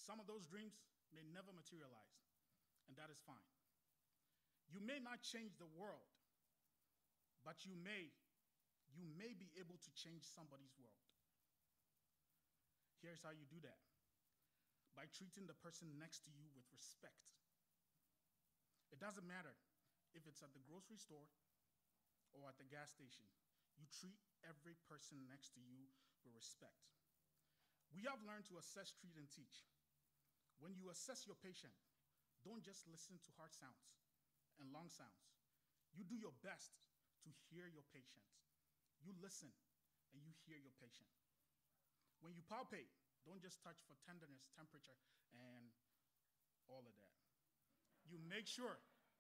Some of those dreams may never materialize, and that is fine. You may not change the world, but you may be able to change somebody's world. Here's how you do that. By treating the person next to you with respect. It doesn't matter if it's at the grocery store or at the gas station. You treat every person next to you with respect. We have learned to assess, treat, and teach. When you assess your patient, don't just listen to hard sounds and long sounds. You do your best to hear your patient. You listen and you hear your patient. When you palpate, don't just touch for tenderness, temperature, and all of that. You make sure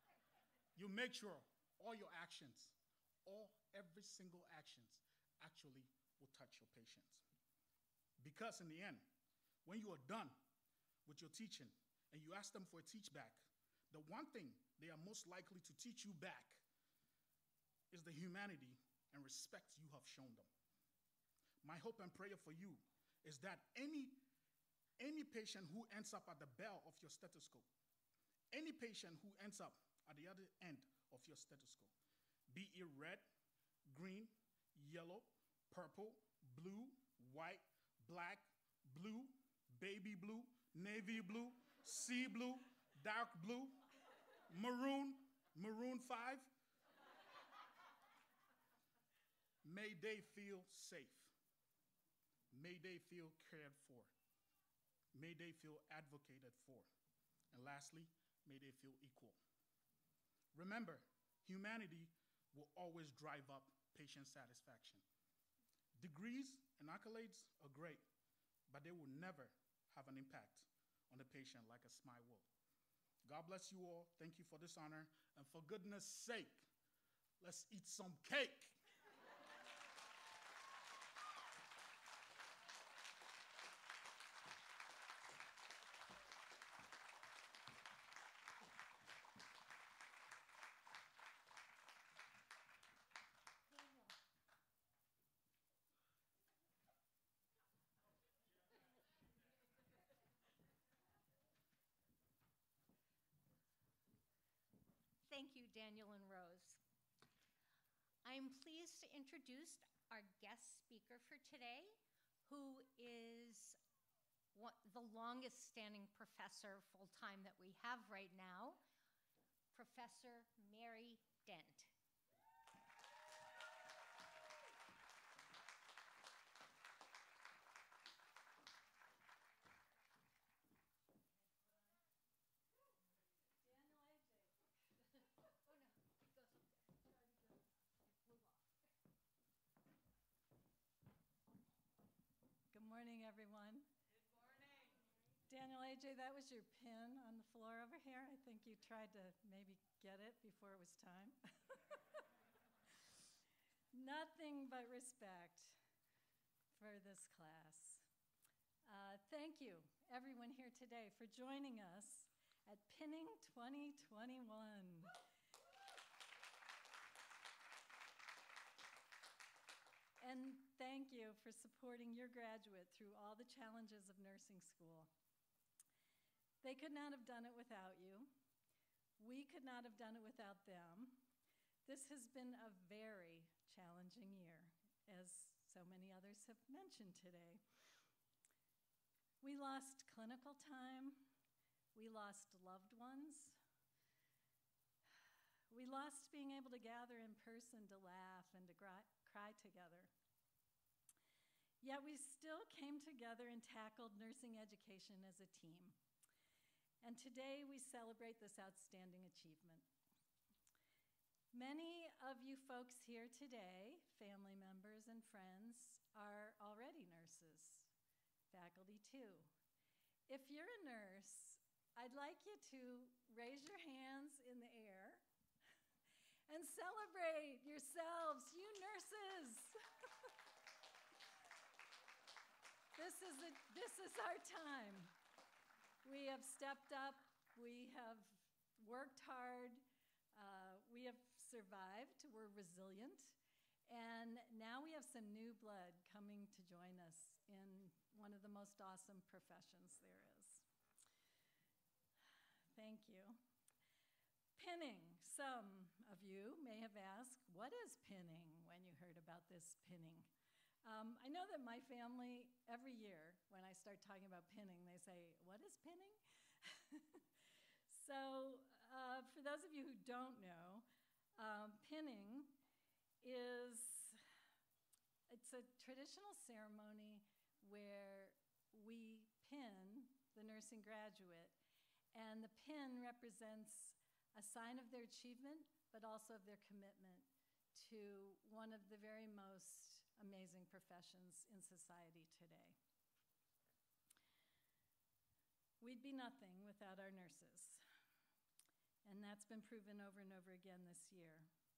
all your actions, every single actions actually will touch your patients. Because in the end, when you are done with your teaching and you ask them for a teach back, the one thing they are most likely to teach you back is the humanity and respect you have shown them. My hope and prayer for you is that any patient who ends up at the bell of your stethoscope, any patient who ends up at the other end of your stethoscope, be it red, green, yellow, purple, blue, white, black, blue, baby blue, navy blue, sea blue, dark blue, maroon 5, may they feel safe. May they feel cared for. May they feel advocated for. And lastly, may they feel equal. Remember, humanity will always drive up patient satisfaction. Degrees and accolades are great, but they will never have an impact on the patient like a smile will. God bless you all. Thank you for this honor. And for goodness sake, let's eat some cake. Thank you, Daniel and Rose. I'm pleased to introduce our guest speaker for today, who is the longest standing professor full-time that we have right now, Professor Mary Dent. Good morning, everyone. Good morning. Daniel AJ, that was your pin on the floor over here. I think you tried to maybe get it before it was time. Nothing but respect for this class. Thank you, everyone here today, for joining us at Pinning 2021. And thank you for supporting your graduate through all the challenges of nursing school. They could not have done it without you. We could not have done it without them. This has been a very challenging year, as so many others have mentioned today. We lost clinical time. We lost loved ones. We lost being able to gather in person to laugh and to cry together. Yet we still came together and tackled nursing education as a team. And today we celebrate this outstanding achievement. Many of you folks here today, family members and friends, are already nurses, faculty too. If you're a nurse, I'd like you to raise your hands in the air and celebrate yourselves, you nurses. This is our time. We have stepped up, we have worked hard, we have survived, we're resilient, and now we have some new blood coming to join us in one of the most awesome professions there is. Thank you. Pinning. Some of you may have asked, what is pinning, when you heard about this pinning? I know that my family, every year when I start talking about pinning, they say, what is pinning? So for those of you who don't know, pinning it's a traditional ceremony where we pin the nursing graduate, and the pin represents a sign of their achievement, but also of their commitment to one of the very most amazing professions in society today. We'd be nothing without our nurses, and that's been proven over and over again this year.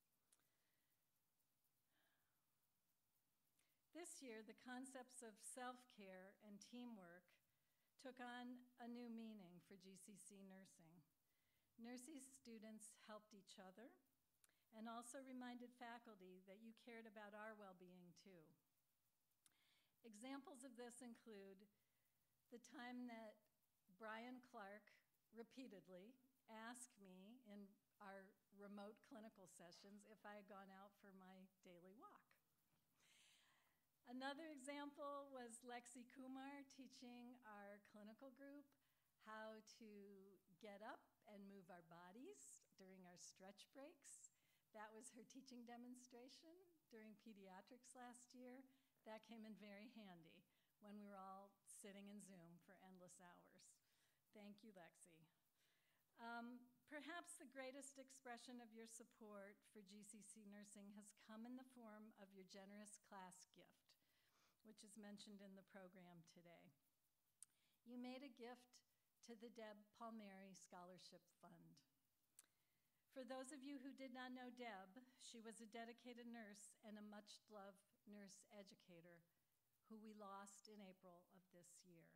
This year, the concepts of self-care and teamwork took on a new meaning for GCC nursing. Nursing students helped each other and also reminded faculty that you cared about our well-being too. Examples of this include the time that Brian Clark repeatedly asked me in our remote clinical sessions if I had gone out for my daily walk. Another example was Lexi Kumar teaching our clinical group how to get up and move our bodies during our stretch breaks. That was her teaching demonstration during pediatrics last year. That came in very handy when we were all sitting in Zoom for endless hours. Thank you, Lexi. Perhaps the greatest expression of your support for GCC nursing has come in the form of your generous class gift, which is mentioned in the program today. You made a gift to the Deb Palmieri Scholarship Fund. For those of you who did not know Deb, she was a dedicated nurse and a much-loved nurse educator who we lost in April of this year.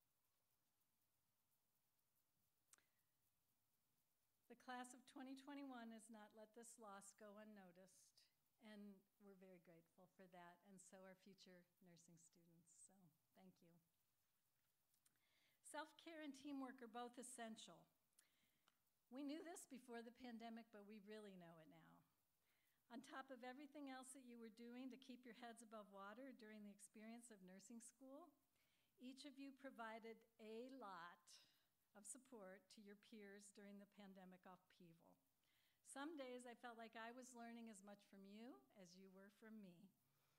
The class of 2021 has not let this loss go unnoticed, and we're very grateful for that, and so are future nursing students, so thank you. Self-care and teamwork are both essential. We knew this before the pandemic, but we really know it now. On top of everything else that you were doing to keep your heads above water during the experience of nursing school, each of you provided a lot of support to your peers during the pandemic upheaval. Some days I felt like I was learning as much from you as you were from me.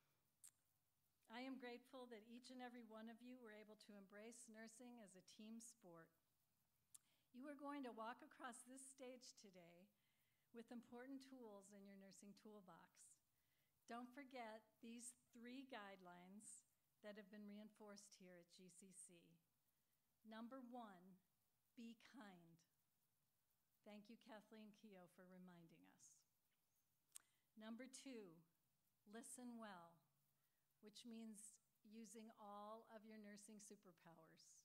I am grateful that each and every one of you were able to embrace nursing as a team sport. You are going to walk across this stage today with important tools in your nursing toolbox. Don't forget these 3 guidelines that have been reinforced here at GCC. Number 1, be kind. Thank you, Kathleen Keogh, for reminding us. Number 2, listen well, which means using all of your nursing superpowers.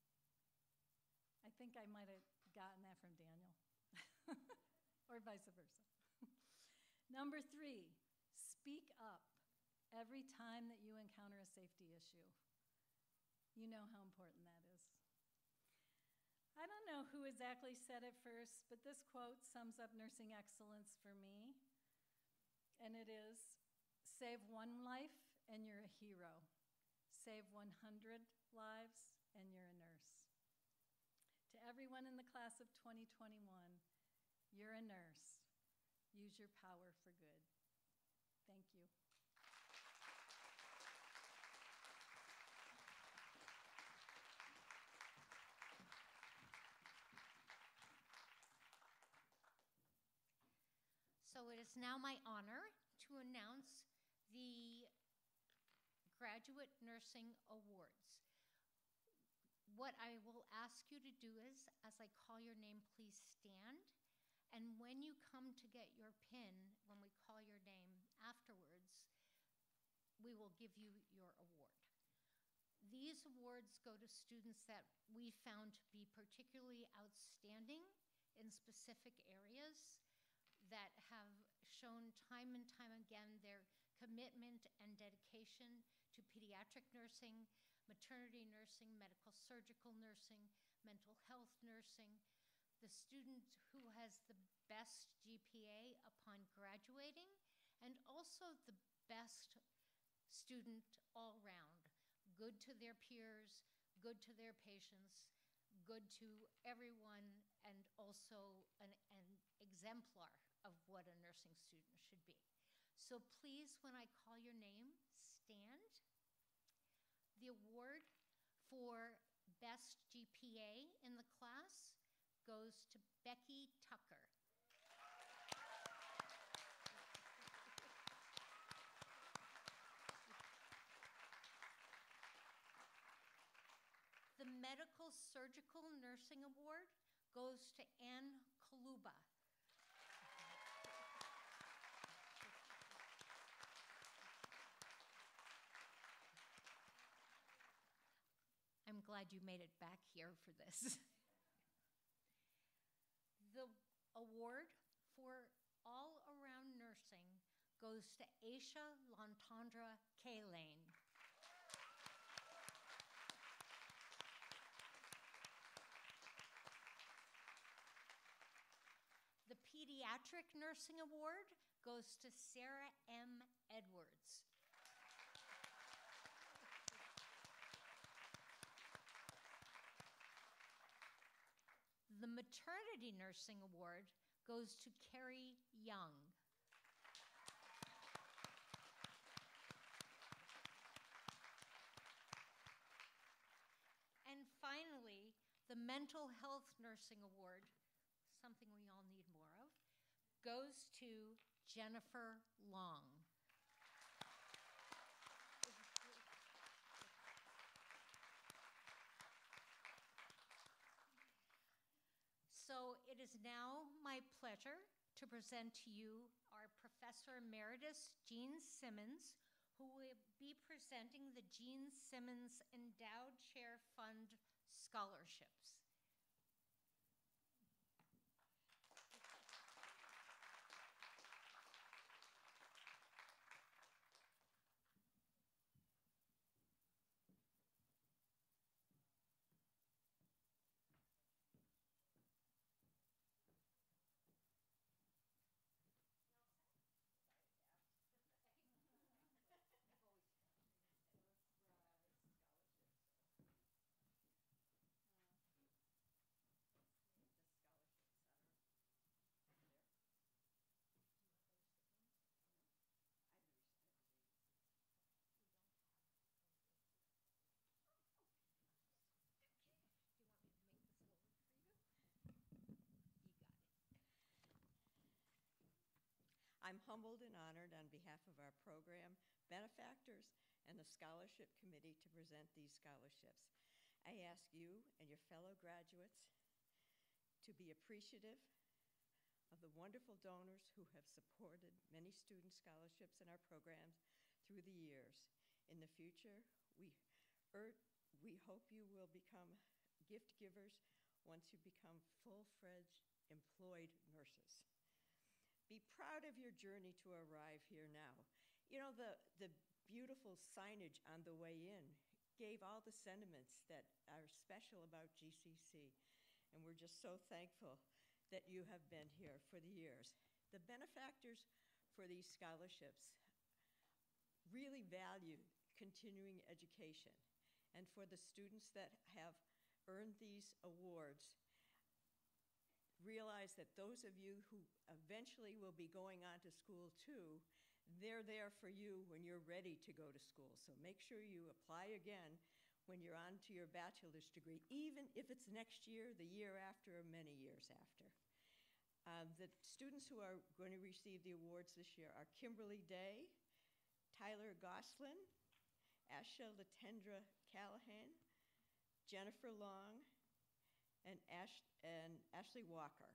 I think I might have gotten that from Daniel, or vice versa. Number 3, speak up every time that you encounter a safety issue. You know how important that is. I don't know who exactly said it first, but this quote sums up nursing excellence for me, and it is, save 1 life and you're a hero. Save 100 lives and you're a nurse. To everyone in the class of 2021, you're a nurse. Use your power for good. Thank you. So it is now my honor to announce the Graduate Nursing Awards. What I will ask you to do is, as I call your name, please stand. And when you come to get your pin, when we call your name afterwards, we will give you your award. These awards go to students that we found to be particularly outstanding in specific areas, that have shown time and time again their commitment and dedication to pediatric nursing, maternity nursing, medical surgical nursing, mental health nursing, the student who has the best GPA upon graduating, and also the best student all round. Good to their peers, good to their patients, good to everyone, and also an exemplar of what a nursing student should be. So please, when I call your name, stand. The award for best GPA in the class goes to Becky Tucker. The Medical Surgical Nursing Award goes to Ann Kaluba. I'm glad you made it back here for this. The award for all around nursing goes to Aisha Lantandra Kalane. The Pediatric Nursing Award goes to Sarah M. Edwards. The Maternity Nursing Award goes to Carrie Young. And finally, the Mental Health Nursing Award, something we all need more of, goes to Jennifer Long. So it is now my pleasure to present to you our Professor Emeritus Jean Simmons, who will be presenting the Jean Simmons Endowed Chair Fund scholarships. I'm humbled and honored on behalf of our program benefactors and the scholarship committee to present these scholarships. I ask you and your fellow graduates to be appreciative of the wonderful donors who have supported many student scholarships in our programs through the years. In the future, we hope you will become gift givers once you become full-fledged employed nurses. Be proud of your journey to arrive here now. You know, the beautiful signage on the way in gave all the sentiments that are special about GCC, and we're just so thankful that you have been here for the years. The benefactors for these scholarships really value continuing education, and for the students that have earned these awards, realize that those of you who eventually will be going on to school too, they're there for you when you're ready to go to school. So make sure you apply again when you're on to your bachelor's degree, even if it's next year, the year after, or many years after. The students who are going to receive the awards this year are Kimberly Day, Tyler Goslin, Asha Latendra Callahan, Jennifer Long, and Ashley Walker.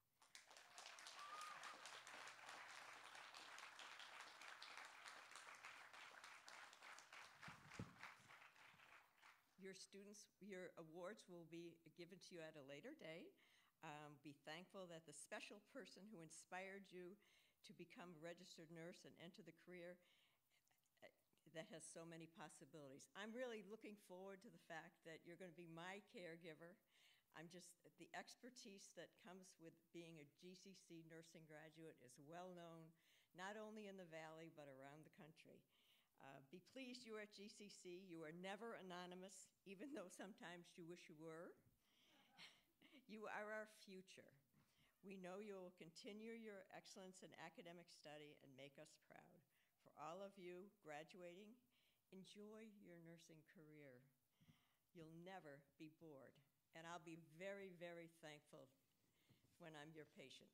Your awards will be given to you at a later date. Be thankful that the special person who inspired you to become a registered nurse and enter the career that has so many possibilities. I'm really looking forward to the fact that you're going to be my caregiver. The expertise that comes with being a GCC nursing graduate is well known, not only in the Valley, but around the country. Be pleased you are at GCC. You are never anonymous, even though sometimes you wish you were. You are our future. We know you will continue your excellence in academic study and make us proud. For all of you graduating, enjoy your nursing career. You'll never be bored. And I'll be very, very thankful when I'm your patient.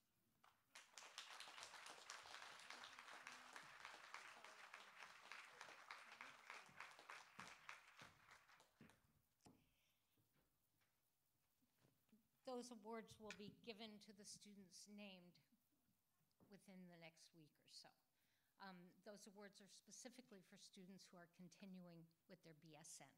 Those awards will be given to the students named within the next week or so. Those awards are specifically for students who are continuing with their BSN.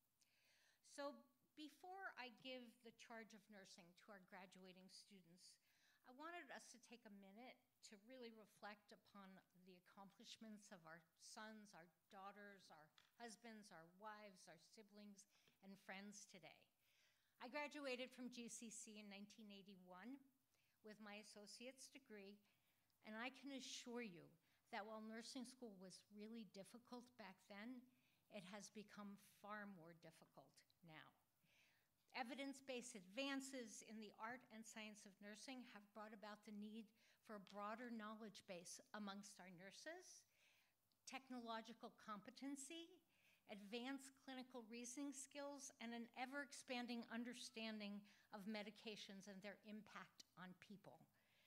So before I give the charge of nursing to our graduating students, I wanted us to take a minute to really reflect upon the accomplishments of our sons, our daughters, our husbands, our wives, our siblings, and friends today. I graduated from GCC in 1981 with my associate's degree, and I can assure you that while nursing school was really difficult back then, it has become far more difficult now. Evidence-based advances in the art and science of nursing have brought about the need for a broader knowledge base amongst our nurses, technological competency, advanced clinical reasoning skills, and an ever-expanding understanding of medications and their impact on people.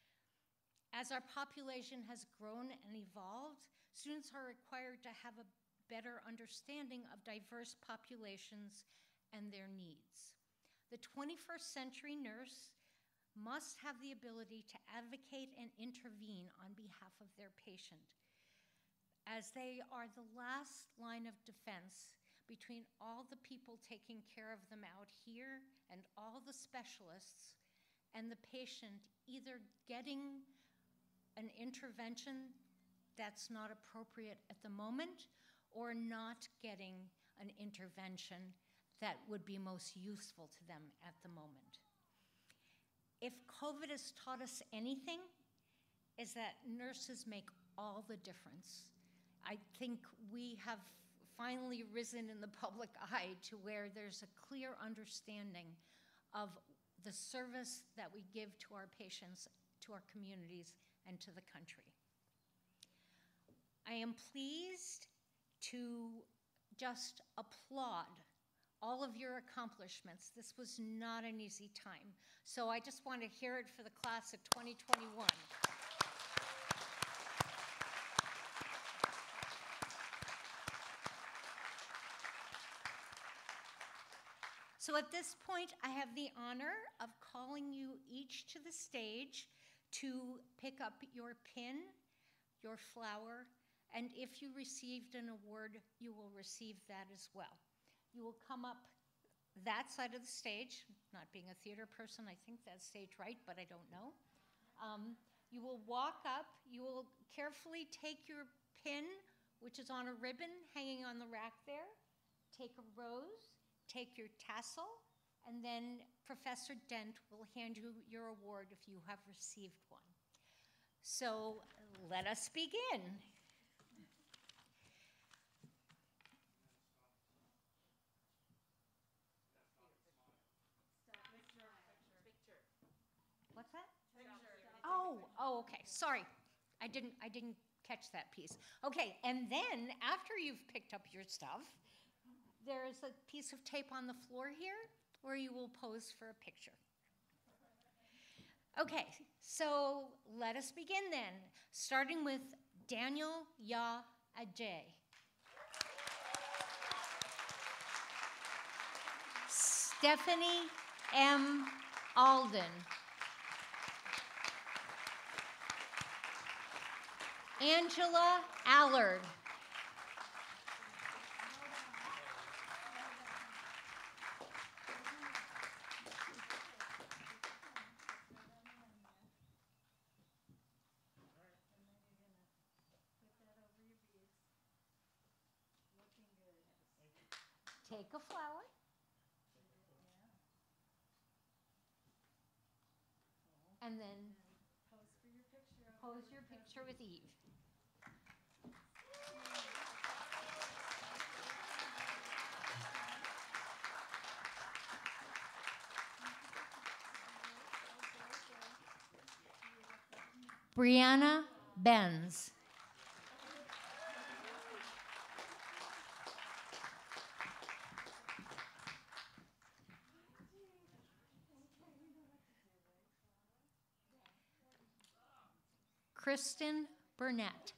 As our population has grown and evolved, students are required to have a better understanding of diverse populations and their needs. The 21st century nurse must have the ability to advocate and intervene on behalf of their patient, as they are the last line of defense between all the people taking care of them out here and all the specialists and the patient either getting an intervention that's not appropriate at the moment or not getting an intervention that would be most useful to them at the moment. If COVID has taught us anything, is that nurses make all the difference. I think we have finally risen in the public eye to where there's a clear understanding of the service that we give to our patients, to our communities, and to the country. I am pleased to just applaud all of your accomplishments. This was not an easy time. So I just want to hear it for the class of 2021. So at this point, I have the honor of calling you each to the stage to pick up your pin, your flower, and if you received an award, you will receive that as well. You will come up that side of the stage. Not being a theater person, I think that's stage right, but I don't know. You will walk up, you will carefully take your pin, which is on a ribbon hanging on the rack there, take a rose, take your tassel, and then Professor Dent will hand you your award if you have received one. So let us begin. What's that? Oh, okay. Sorry. I didn't catch that piece. Okay, and then after you've picked up your stuff, there's a piece of tape on the floor here where you will pose for a picture. Okay, so let us begin then, starting with Daniel Ya Ajay. Stephanie M. Alden. Angela Allard. Take a flower. And then Pose for your picture. pose your picture with Eve. Brianna Benz. Kristen Burnett.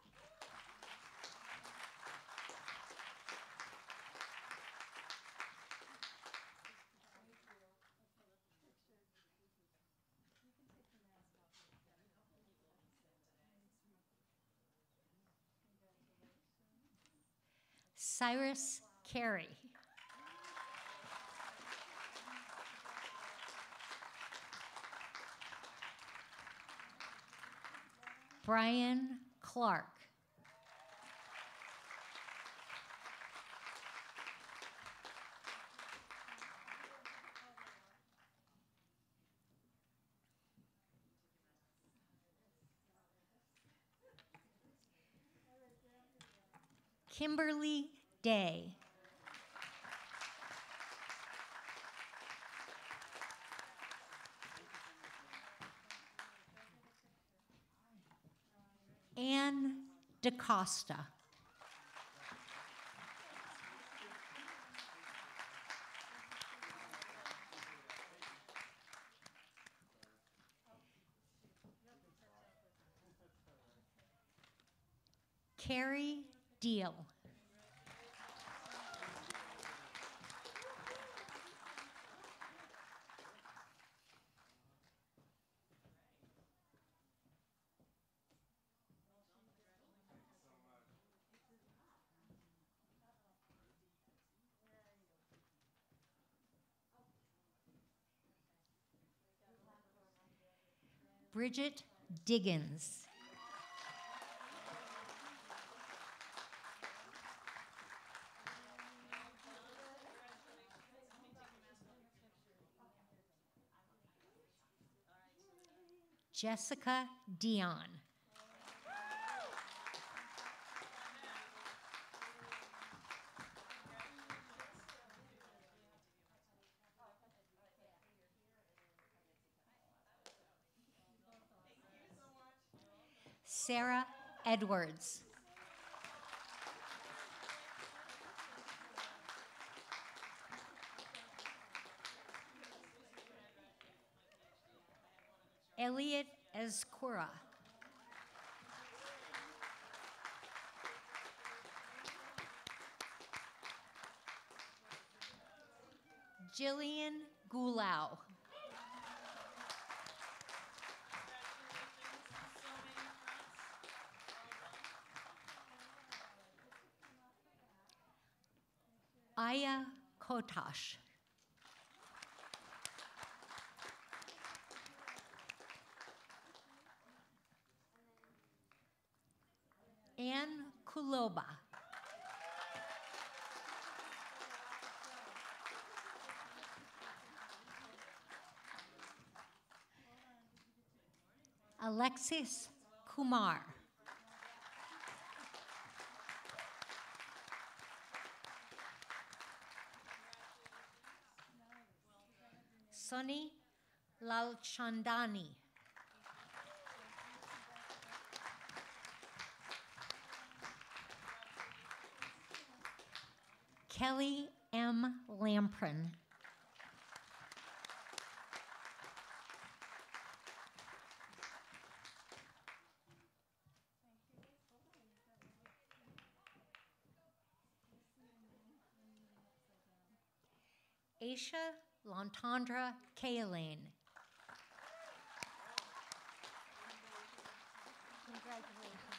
Cyrus Carey. Brian Clark. Kimberly Day. Anne DaCosta. Carrie Deal. Bridget Diggins. Jessica Dion. Sarah Edwards. Elliot Ezcura. Jillian Goulau. Aya Kotosh. Anne Kuloba. Alexis Kumar. Sunny Lalchandani. Kelly M. Lamprin. Aisha Lantandra Kaelane. Congratulations.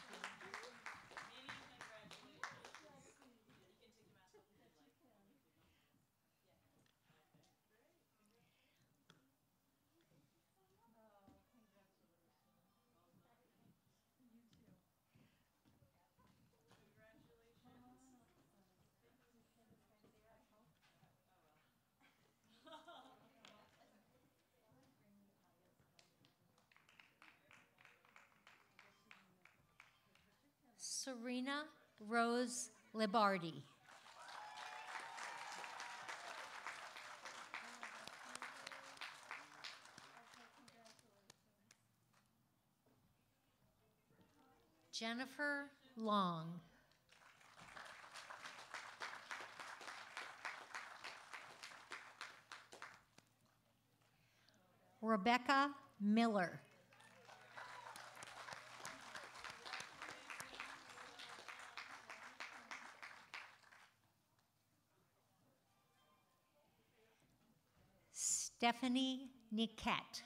Serena Rose Libardi. Jennifer Long. Rebecca Miller. Stephanie Niquette.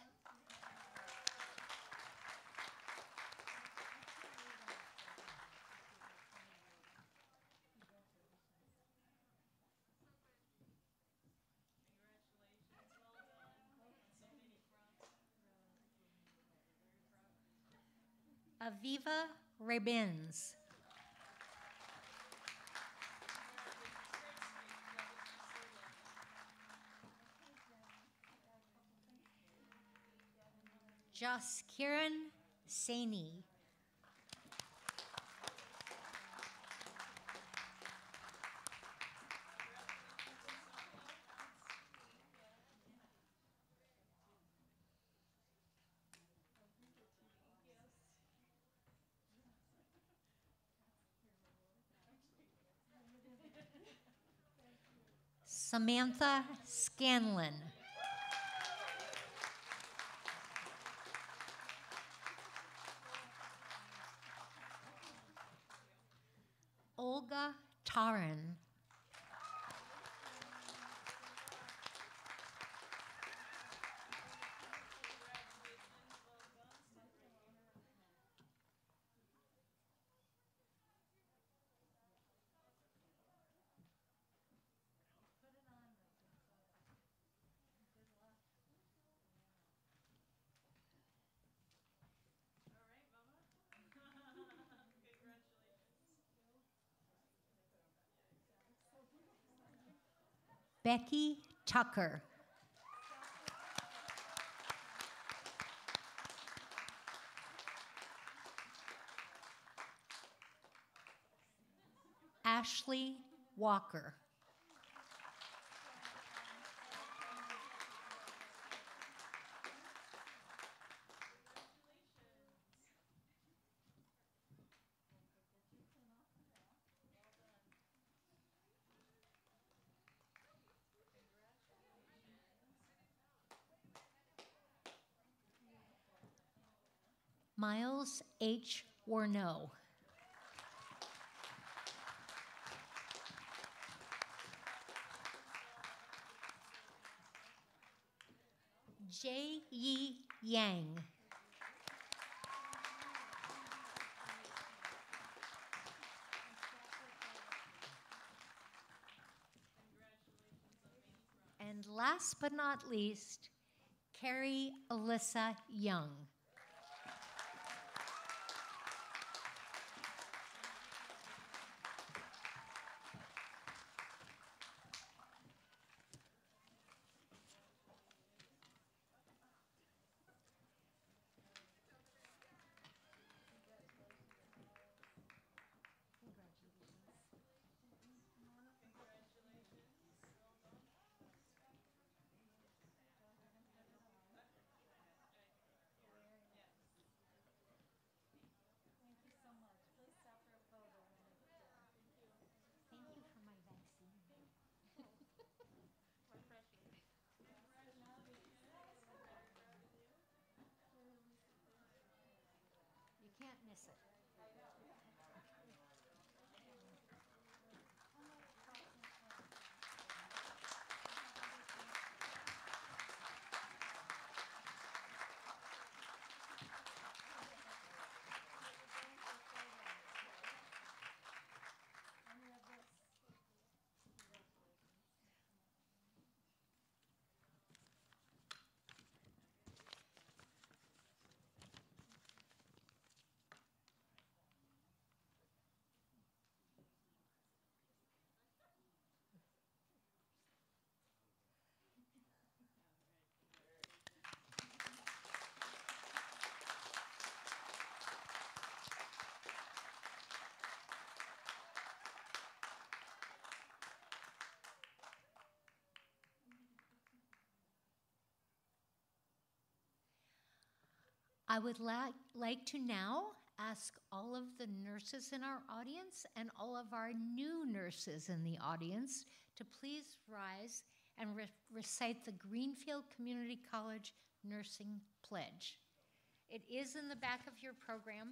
Aviva Rabins. Jaskiran Saini. Samantha Scanlon. Olga Taran. Becky Tucker. Ashley Walker. Miles H. Warno. Jay Yi Yang. And last but not least, Carrie Alyssa Young. I would like to now ask all of the nurses in our audience and all of our new nurses in the audience to please rise and recite the Greenfield Community College Nursing Pledge. It is in the back of your program.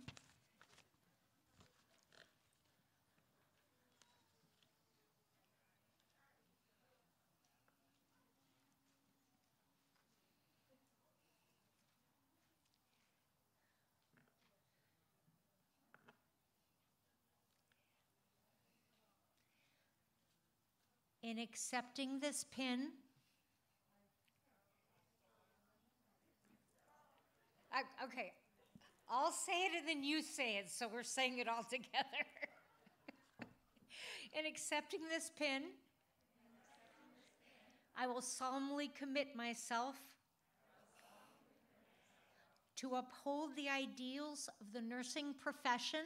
In accepting this pin, okay, I'll say it and then you say it, so we're saying it all together. In accepting this pin, I will solemnly commit myself to uphold the ideals of the nursing profession,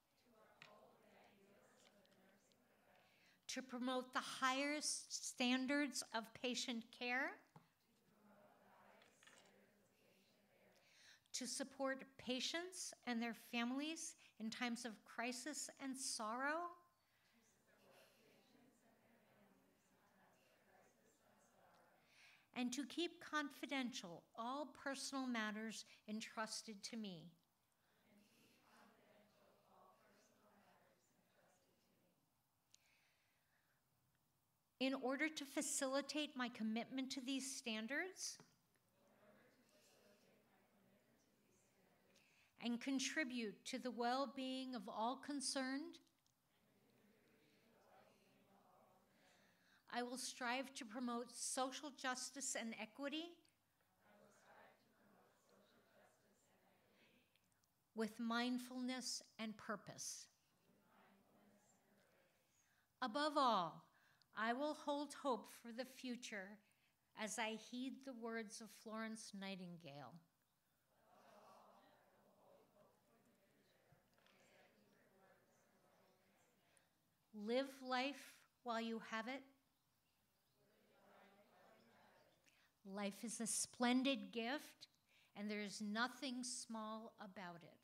to promote the highest standards of patient care, to support patients and their families in times of crisis and sorrow, and to keep confidential all personal matters entrusted to me. In order to facilitate my commitment to these standards and contribute to the well-being of all concerned, I will strive to promote social justice and equity with mindfulness and purpose. Above all, I will hold hope for the future as I heed the words of Florence Nightingale. Live life while you have it. Life is a splendid gift, and there is nothing small about it.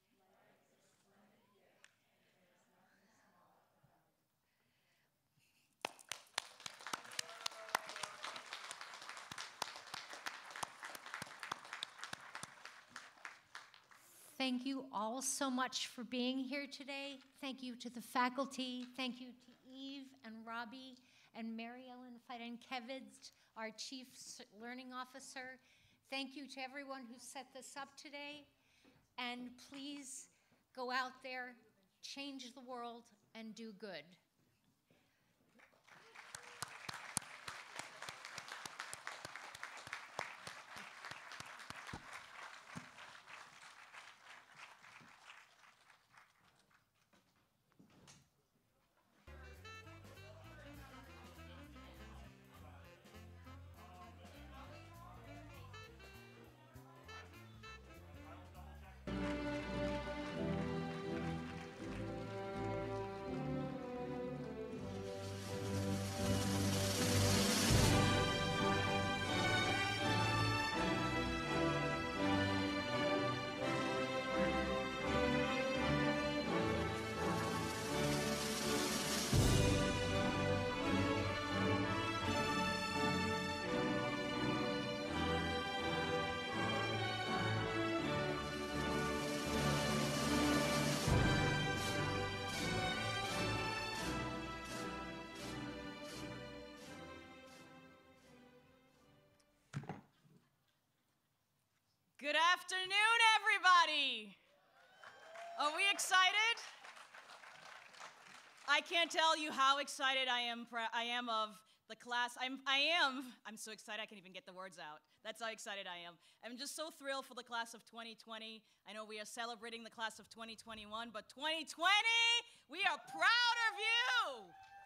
Thank you all so much for being here today. Thank you to the faculty. Thank you to Eve and Robbie and Mary Ellen Fidenkevitz, our Chief Learning Officer. Thank you to everyone who set this up today. And please go out there, change the world, and do good. Good afternoon, everybody. Are we excited? I can't tell you how excited I am of the class. I'm so excited I can't even get the words out. That's how excited I am. I'm just so thrilled for the class of 2020. I know we are celebrating the class of 2021, but 2020, we are proud of you.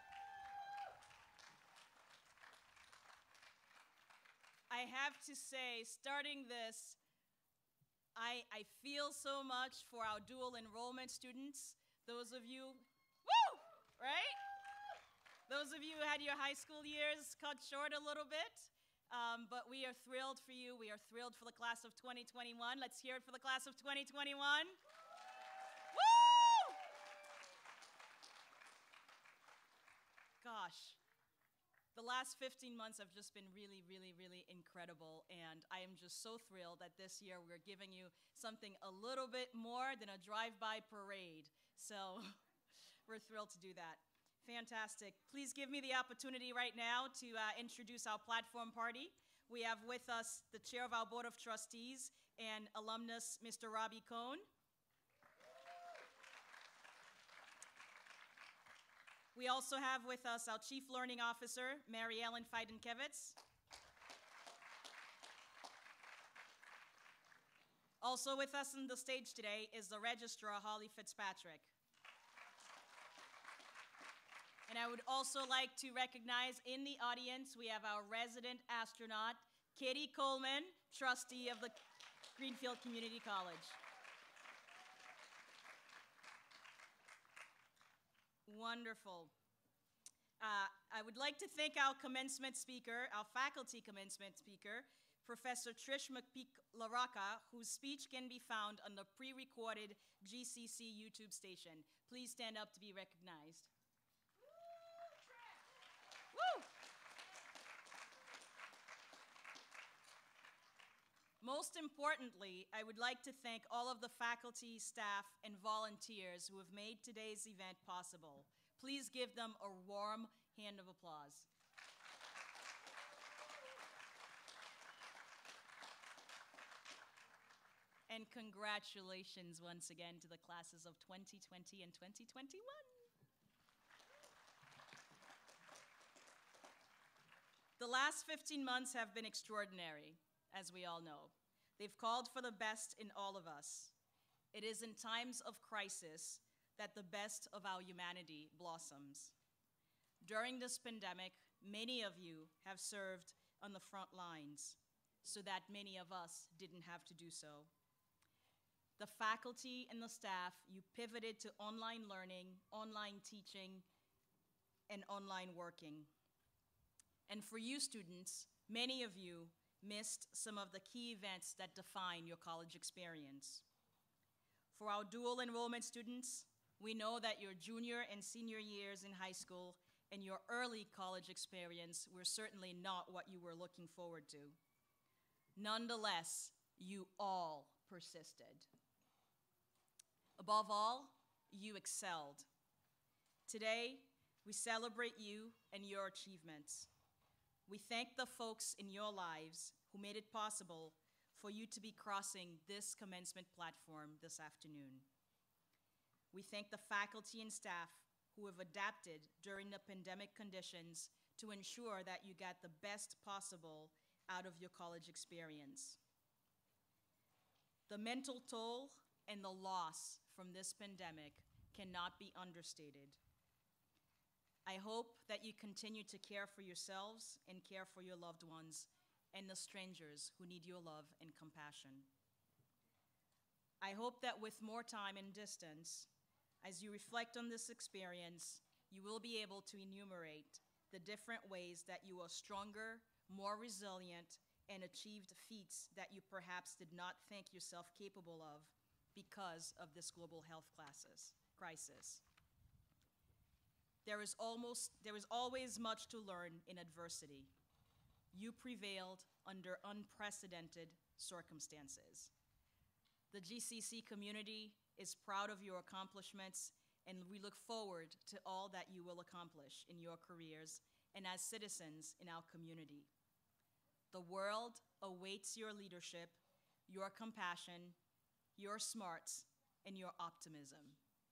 I have to say, starting this, I feel so much for our dual enrollment students. Those of you, woo, right? Those of you who had your high school years cut short a little bit. But we are thrilled for you. We are thrilled for the class of 2021. Let's hear it for the class of 2021. Woo! Gosh. The last 15 months have just been really, really, really incredible, and I am just so thrilled that this year we're giving you something a little bit more than a drive-by parade. So we're thrilled to do that. Fantastic. Please give me the opportunity right now to introduce our platform party. We have with us the chair of our Board of Trustees and alumnus, Mr. Robbie Cohn. We also have with us our Chief Learning Officer, Mary Ellen Feidenkevitz. Also with us on the stage today is the Registrar, Holly Fitzpatrick. And I would also like to recognize in the audience, we have our resident astronaut, Katie Coleman, trustee of the Greenfield Community College. Wonderful. I would like to thank our commencement speaker, our faculty commencement speaker, Professor Trish McPeak-LaRocca, whose speech can be found on the pre-recorded GCC YouTube station. Please stand up to be recognized. Woo! Most importantly, I would like to thank all of the faculty, staff, and volunteers who have made today's event possible. Please give them a warm hand of applause. And congratulations once again to the classes of 2020 and 2021. The last 15 months have been extraordinary, as we all know. They've called for the best in all of us. It is in times of crisis that the best of our humanity blossoms. During this pandemic, many of you have served on the front lines so that many of us didn't have to do so. The faculty and the staff, you pivoted to online learning, online teaching, and online working. And for you students, many of you missed some of the key events that define your college experience. For our dual enrollment students, we know that your junior and senior years in high school and your early college experience were certainly not what you were looking forward to. Nonetheless, you all persisted. Above all, you excelled. Today, we celebrate you and your achievements. We thank the folks in your lives who made it possible for you to be crossing this commencement platform this afternoon. We thank the faculty and staff who have adapted during the pandemic conditions to ensure that you got the best possible out of your college experience. The mental toll and the loss from this pandemic cannot be understated. I hope that you continue to care for yourselves and care for your loved ones and the strangers who need your love and compassion. I hope that with more time and distance, as you reflect on this experience, you will be able to enumerate the different ways that you are stronger, more resilient, and achieved feats that you perhaps did not think yourself capable of because of this global health crisis. There is always much to learn in adversity. You prevailed under unprecedented circumstances. The GCC community is proud of your accomplishments, and we look forward to all that you will accomplish in your careers and as citizens in our community. The world awaits your leadership, your compassion, your smarts, and your optimism.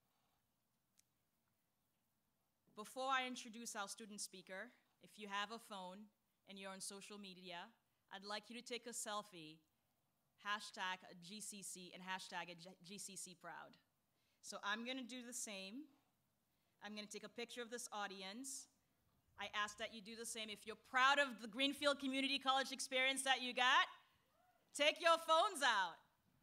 Before I introduce our student speaker, if you have a phone and you're on social media, I'd like you to take a selfie, hashtag GCC, and hashtag GCCProud. So I'm gonna do the same. I'm gonna take a picture of this audience. I ask that you do the same. If you're proud of the Greenfield Community College experience that you got, take your phones out.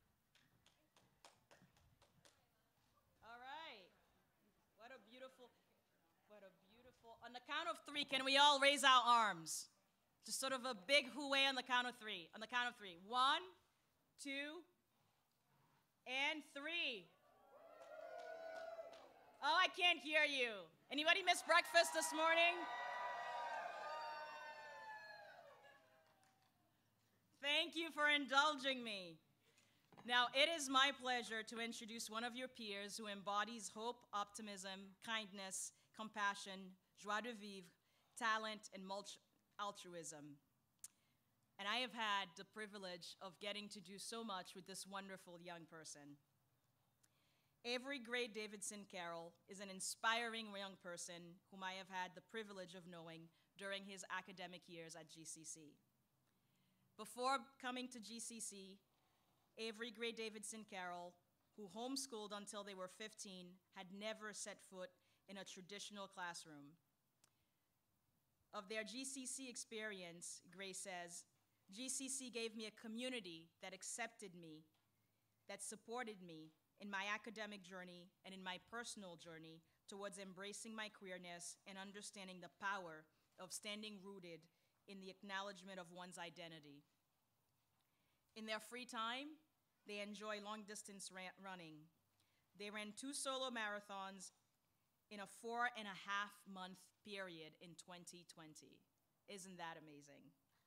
All right. What a beautiful, on the count of 3, can we all raise our arms? Just sort of a big hooray on the count of three. On the count of three. 1, 2, and 3. Oh, I can't hear you. Anybody miss breakfast this morning? Thank you for indulging me. Now, it is my pleasure to introduce one of your peers who embodies hope, optimism, kindness, compassion, joie de vivre, talent, and altruism. And I have had the privilege of getting to do so much with this wonderful young person. Avery Gray Davidson Carroll is an inspiring young person whom I have had the privilege of knowing during his academic years at GCC. Before coming to GCC, Avery Gray Davidson Carroll, who homeschooled until they were 15, had never set foot in a traditional classroom. Of their GCC experience, Gray says, GCC gave me a community that accepted me, that supported me in my academic journey and in my personal journey towards embracing my queerness and understanding the power of standing rooted in the acknowledgement of one's identity. In their free time, they enjoy long-distance running. They ran 2 solo marathons in a 4.5-month period in 2020. Isn't that amazing?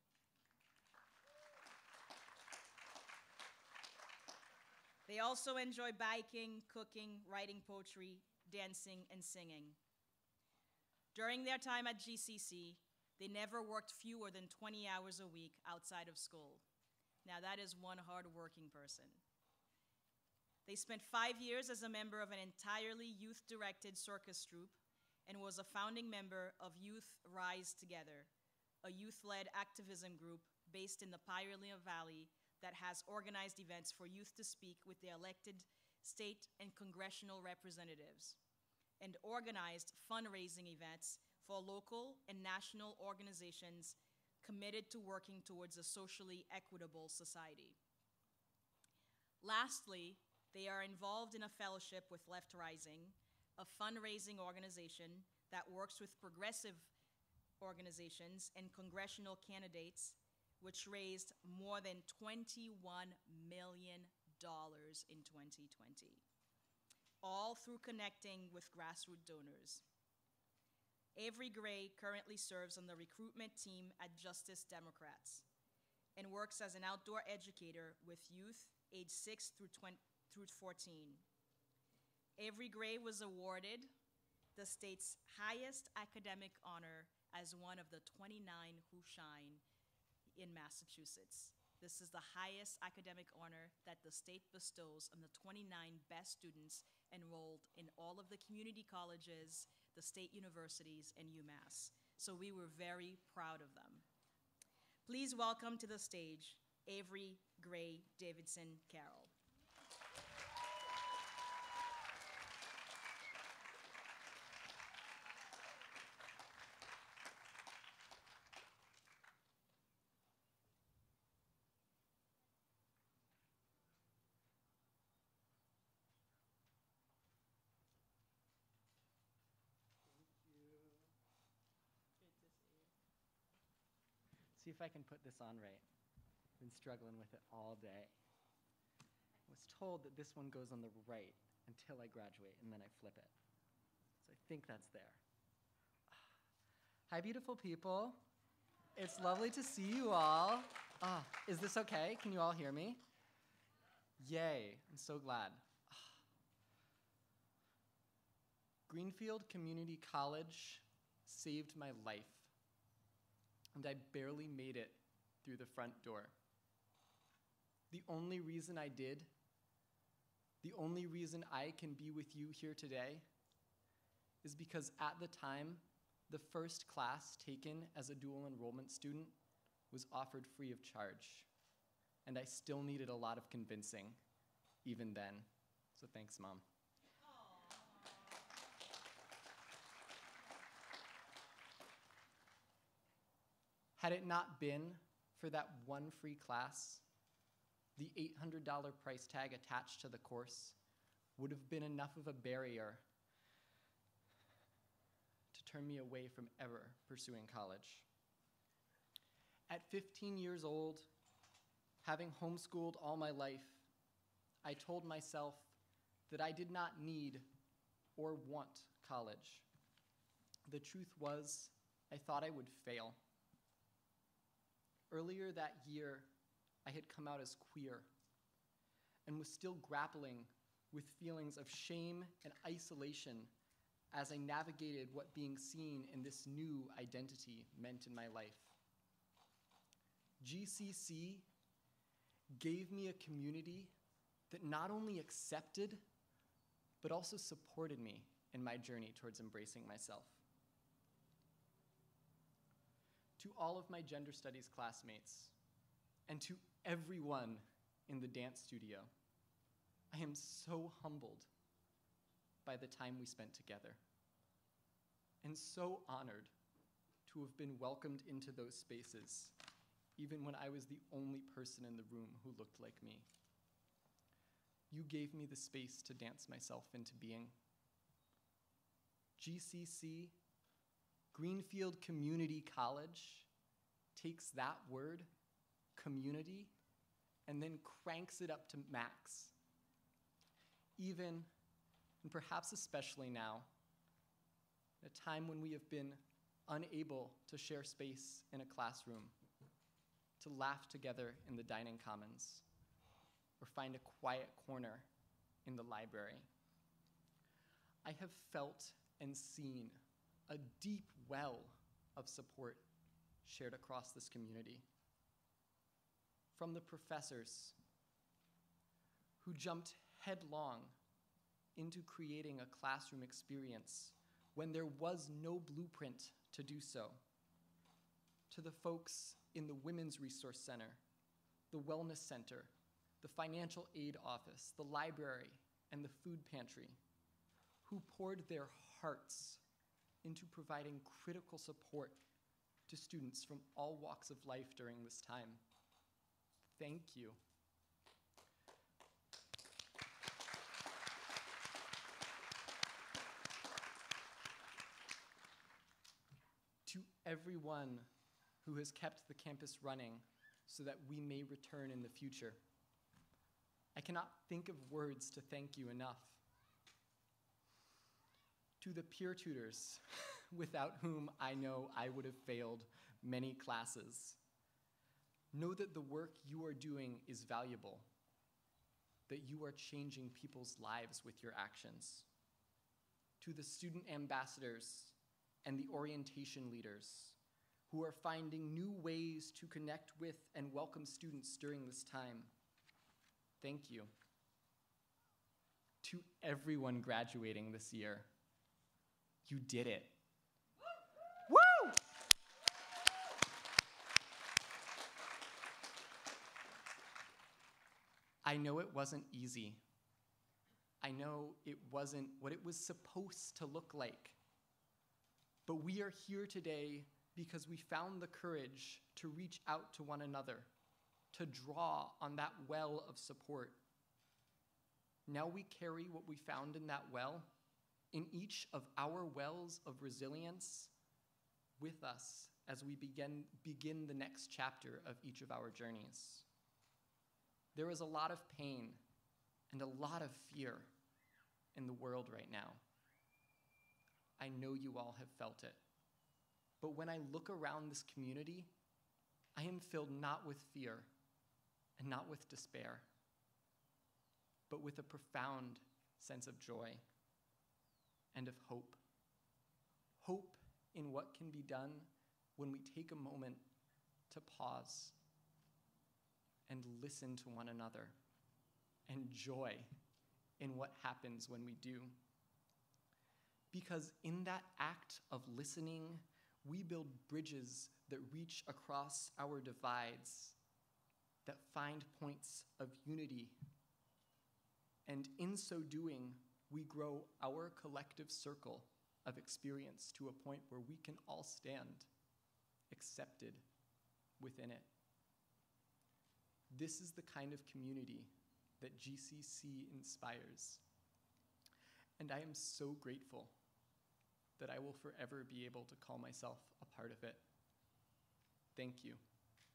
They also enjoy biking, cooking, writing poetry, dancing, and singing. During their time at GCC, they never worked fewer than 20 hours a week outside of school. Now that is one hard-working person. They spent 5 years as a member of an entirely youth-directed circus troupe and was a founding member of Youth Rise Together, a youth-led activism group based in the Pioneer Valley that has organized events for youth to speak with their elected state and congressional representatives, and organized fundraising events for local and national organizations committed to working towards a socially equitable society. Lastly, they are involved in a fellowship with Left Rising, a fundraising organization that works with progressive organizations and congressional candidates, which raised more than $21 million in 2020, all through connecting with grassroots donors. Avery Gray currently serves on the recruitment team at Justice Democrats and works as an outdoor educator with youth aged 6 through 14. Avery Gray was awarded the state's highest academic honor as one of the 29 who shine in Massachusetts. This is the highest academic honor that the state bestows on the 29 best students enrolled in all of the community colleges, the state universities, and UMass. So we were very proud of them. Please welcome to the stage Avery Gray Davidson Carroll. See if I can put this on right. I've been struggling with it all day. I was told that this one goes on the right until I graduate, and then I flip it. So I think that's there. Hi, beautiful people. It's lovely to see you all. Is this okay? Can you all hear me? Yay, I'm so glad. Greenfield Community College saved my life, and I barely made it through the front door. The only reason I did, the only reason I can be with you here today is because at the time, the first class taken as a dual enrollment student was offered free of charge, and I still needed a lot of convincing, even then. So thanks, Mom. Had it not been for that one free class, the $800 price tag attached to the course would have been enough of a barrier to turn me away from ever pursuing college. At 15 years old, having homeschooled all my life, I told myself that I did not need or want college. The truth was, I thought I would fail. Earlier that year, I had come out as queer and was still grappling with feelings of shame and isolation as I navigated what being seen in this new identity meant in my life. GCC gave me a community that not only accepted, but also supported me in my journey towards embracing myself. To all of my gender studies classmates, and to everyone in the dance studio, I am so humbled by the time we spent together, and so honored to have been welcomed into those spaces, even when I was the only person in the room who looked like me. You gave me the space to dance myself into being. GCC, Greenfield Community College, takes that word, community, and then cranks it up to max. Even, and perhaps especially now, at a time when we have been unable to share space in a classroom, to laugh together in the dining commons, or find a quiet corner in the library. I have felt and seen a deep well of support shared across this community. From the professors who jumped headlong into creating a classroom experience when there was no blueprint to do so, to the folks in the Women's Resource Center, the Wellness Center, the Financial Aid Office, the library, and the food pantry, who poured their hearts into providing critical support to students from all walks of life during this time. Thank you. To everyone who has kept the campus running so that we may return in the future, I cannot think of words to thank you enough. To the peer tutors, without whom I know I would have failed many classes, know that the work you are doing is valuable, that you are changing people's lives with your actions. To the student ambassadors and the orientation leaders who are finding new ways to connect with and welcome students during this time, thank you. To everyone graduating this year, you did it. Woo! I know it wasn't easy. I know it wasn't what it was supposed to look like. But we are here today because we found the courage to reach out to one another, to draw on that well of support. Now we carry what we found in that well, in each of our wells of resilience, with us as we begin the next chapter of each of our journeys. There is a lot of pain and a lot of fear in the world right now. I know you all have felt it. But when I look around this community, I am filled not with fear and not with despair, but with a profound sense of joy and of hope. Hope in what can be done when we take a moment to pause and listen to one another, and joy in what happens when we do. Because in that act of listening, we build bridges that reach across our divides, that find points of unity. And in so doing, we grow our collective circle of experience to a point where we can all stand accepted within it. This is the kind of community that GCC inspires. And I am so grateful that I will forever be able to call myself a part of it. Thank you.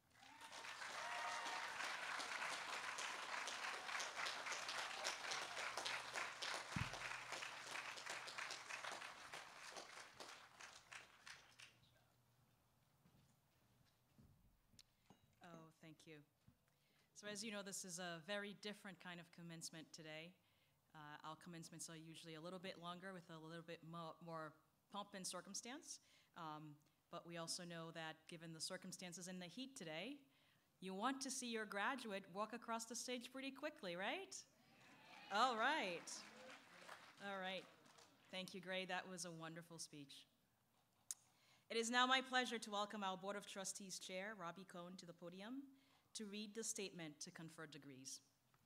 So as you know, this is a very different kind of commencement today. Our commencements are usually a little bit longer with a little bit more pomp and circumstance. But we also know that given the circumstances and the heat today, you want to see your graduate walk across the stage pretty quickly, right? All right. All right. Thank you, Gray. That was a wonderful speech. It is now my pleasure to welcome our Board of Trustees Chair, Robbie Cohn, to the podium to read the statement to confer degrees.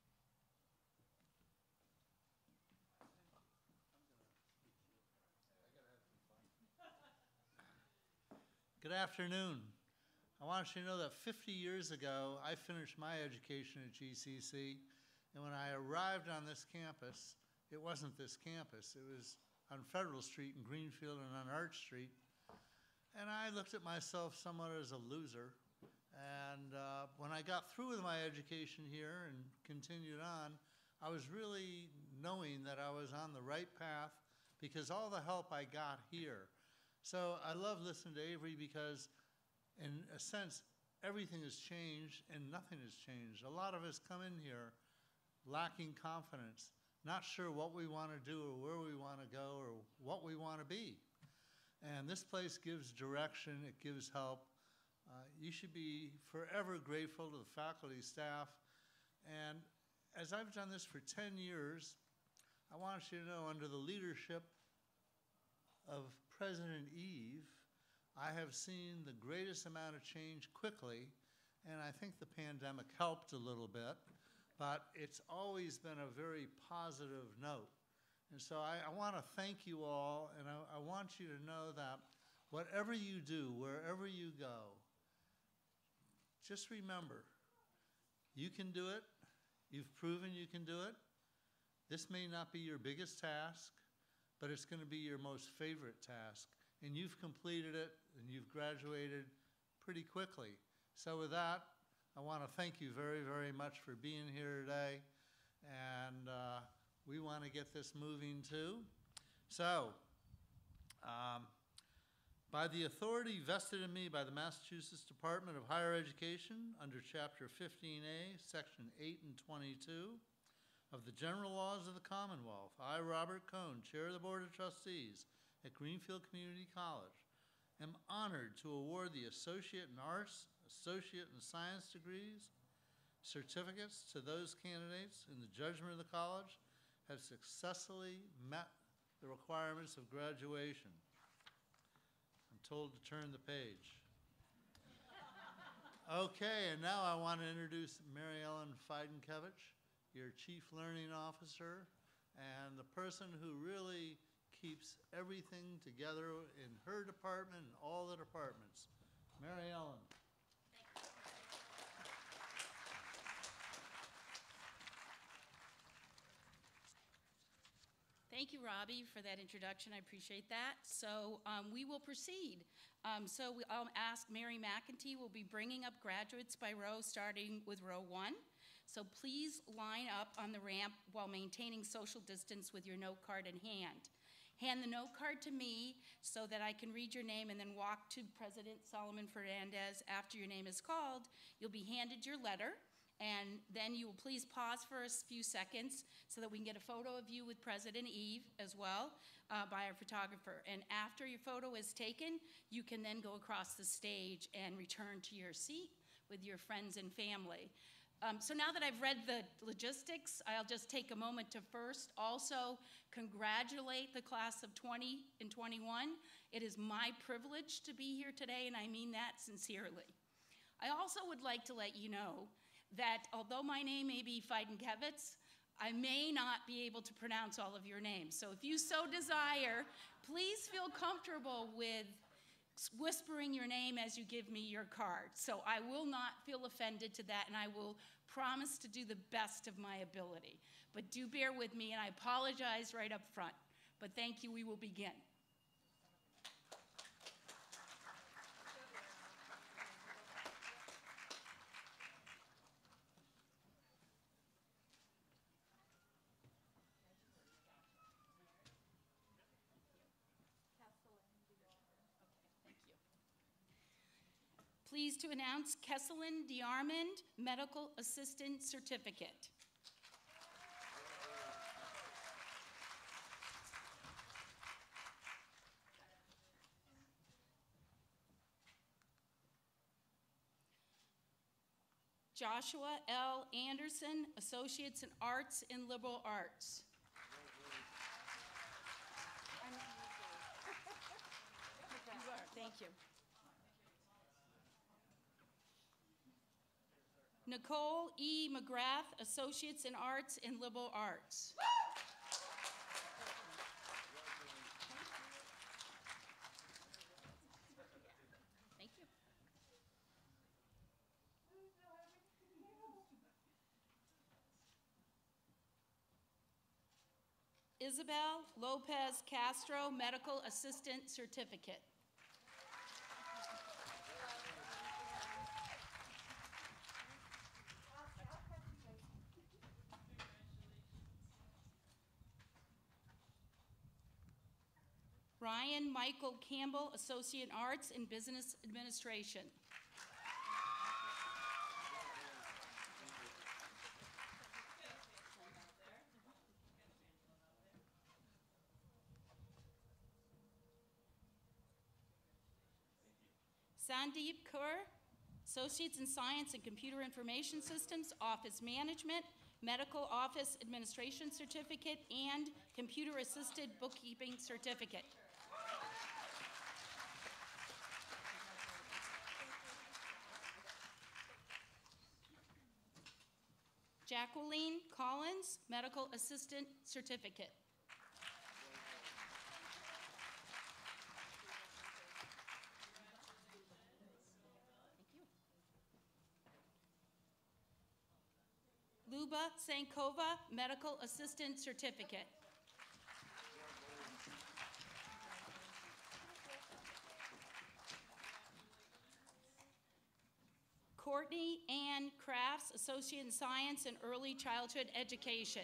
Good afternoon. I want you to know that 50 years ago, I finished my education at GCC, and when I arrived on this campus, it wasn't this campus. It was on Federal Street in Greenfield and on Arch Street, and I looked at myself somewhat as a loser. And when I got through with my education here and continued on, I was really knowing that I was on the right path because all the help I got here. So I love listening to Avery because, in a sense, everything has changed and nothing has changed. A lot of us come in here lacking confidence, not sure what we want to do or where we want to go or what we want to be. And this place gives direction, it gives help. You should be forever grateful to the faculty, staff. And as I've done this for 10 years, I want you to know under the leadership of President Eve, I have seen the greatest amount of change quickly, and I think the pandemic helped a little bit, but it's always been a very positive note. And so I want to thank you all, and I want you to know that whatever you do, wherever you go, just remember, you can do it. You've proven you can do it. This may not be your biggest task, but it's going to be your most favorite task. And you've completed it, and you've graduated pretty quickly. So with that, I want to thank you very, very much for being here today. And we want to get this moving too. So, by the authority vested in me by the Massachusetts Department of Higher Education under Chapter 15A, Section 8 and 22 of the General Laws of the Commonwealth, I, Robert Cohn, Chair of the Board of Trustees at Greenfield Community College, am honored to award the Associate in Arts, Associate in Science degrees, certificates to those candidates in the judgment of the college have successfully met the requirements of graduation. I'm told to turn the page. Okay, and now I want to introduce Mary Ellen Feidenkevich, your Chief Learning Officer, and the person who really keeps everything together in her department and all the departments. Mary Ellen. Thank you, Robbie, for that introduction. I appreciate that. So we will proceed. I'll ask Mary McEntee will be bringing up graduates by row, starting with row 1. So please line up on the ramp while maintaining social distance with your note card in hand. Hand the note card to me so that I can read your name and then walk to President Solomon Fernandez after your name is called. You'll be handed your letter, and then you will please pause for a few seconds so that we can get a photo of you with President Eve as well by our photographer. And after your photo is taken, you can then go across the stage and return to your seat with your friends and family. So now that I've read the logistics, I'll just take a moment to first also congratulate the class of 20 and 21. It is my privilege to be here today, and I mean that sincerely. I also would like to let you know that although my name may be Feidenkevich, I may not be able to pronounce all of your names. So if you so desire, please feel comfortable with whispering your name as you give me your card. So I will not feel offended to that, and I will promise to do the best of my ability. But do bear with me, and I apologize right up front. But thank you, we will begin. Pleased to announce Kesselyn DeArmond, Medical Assistant Certificate. Joshua L. Anderson, Associates in Arts and Liberal Arts. Thank you. Nicole E. McGrath, Associates in Arts and Liberal Arts. Thank you. Isabel Lopez Castro, Medical Assistant Certificate. Ryan Michael Campbell, Associate in Arts and Business Administration. Sandeep Kaur, Associates in Science and Computer Information Systems, Office Management, Medical Office Administration Certificate, and Computer Assisted Bookkeeping Certificate. Jacqueline Collins, Medical Assistant Certificate. Luba Sankova, Medical Assistant Certificate. Courtney Ann Crafts, Associate in Science and Early Childhood Education.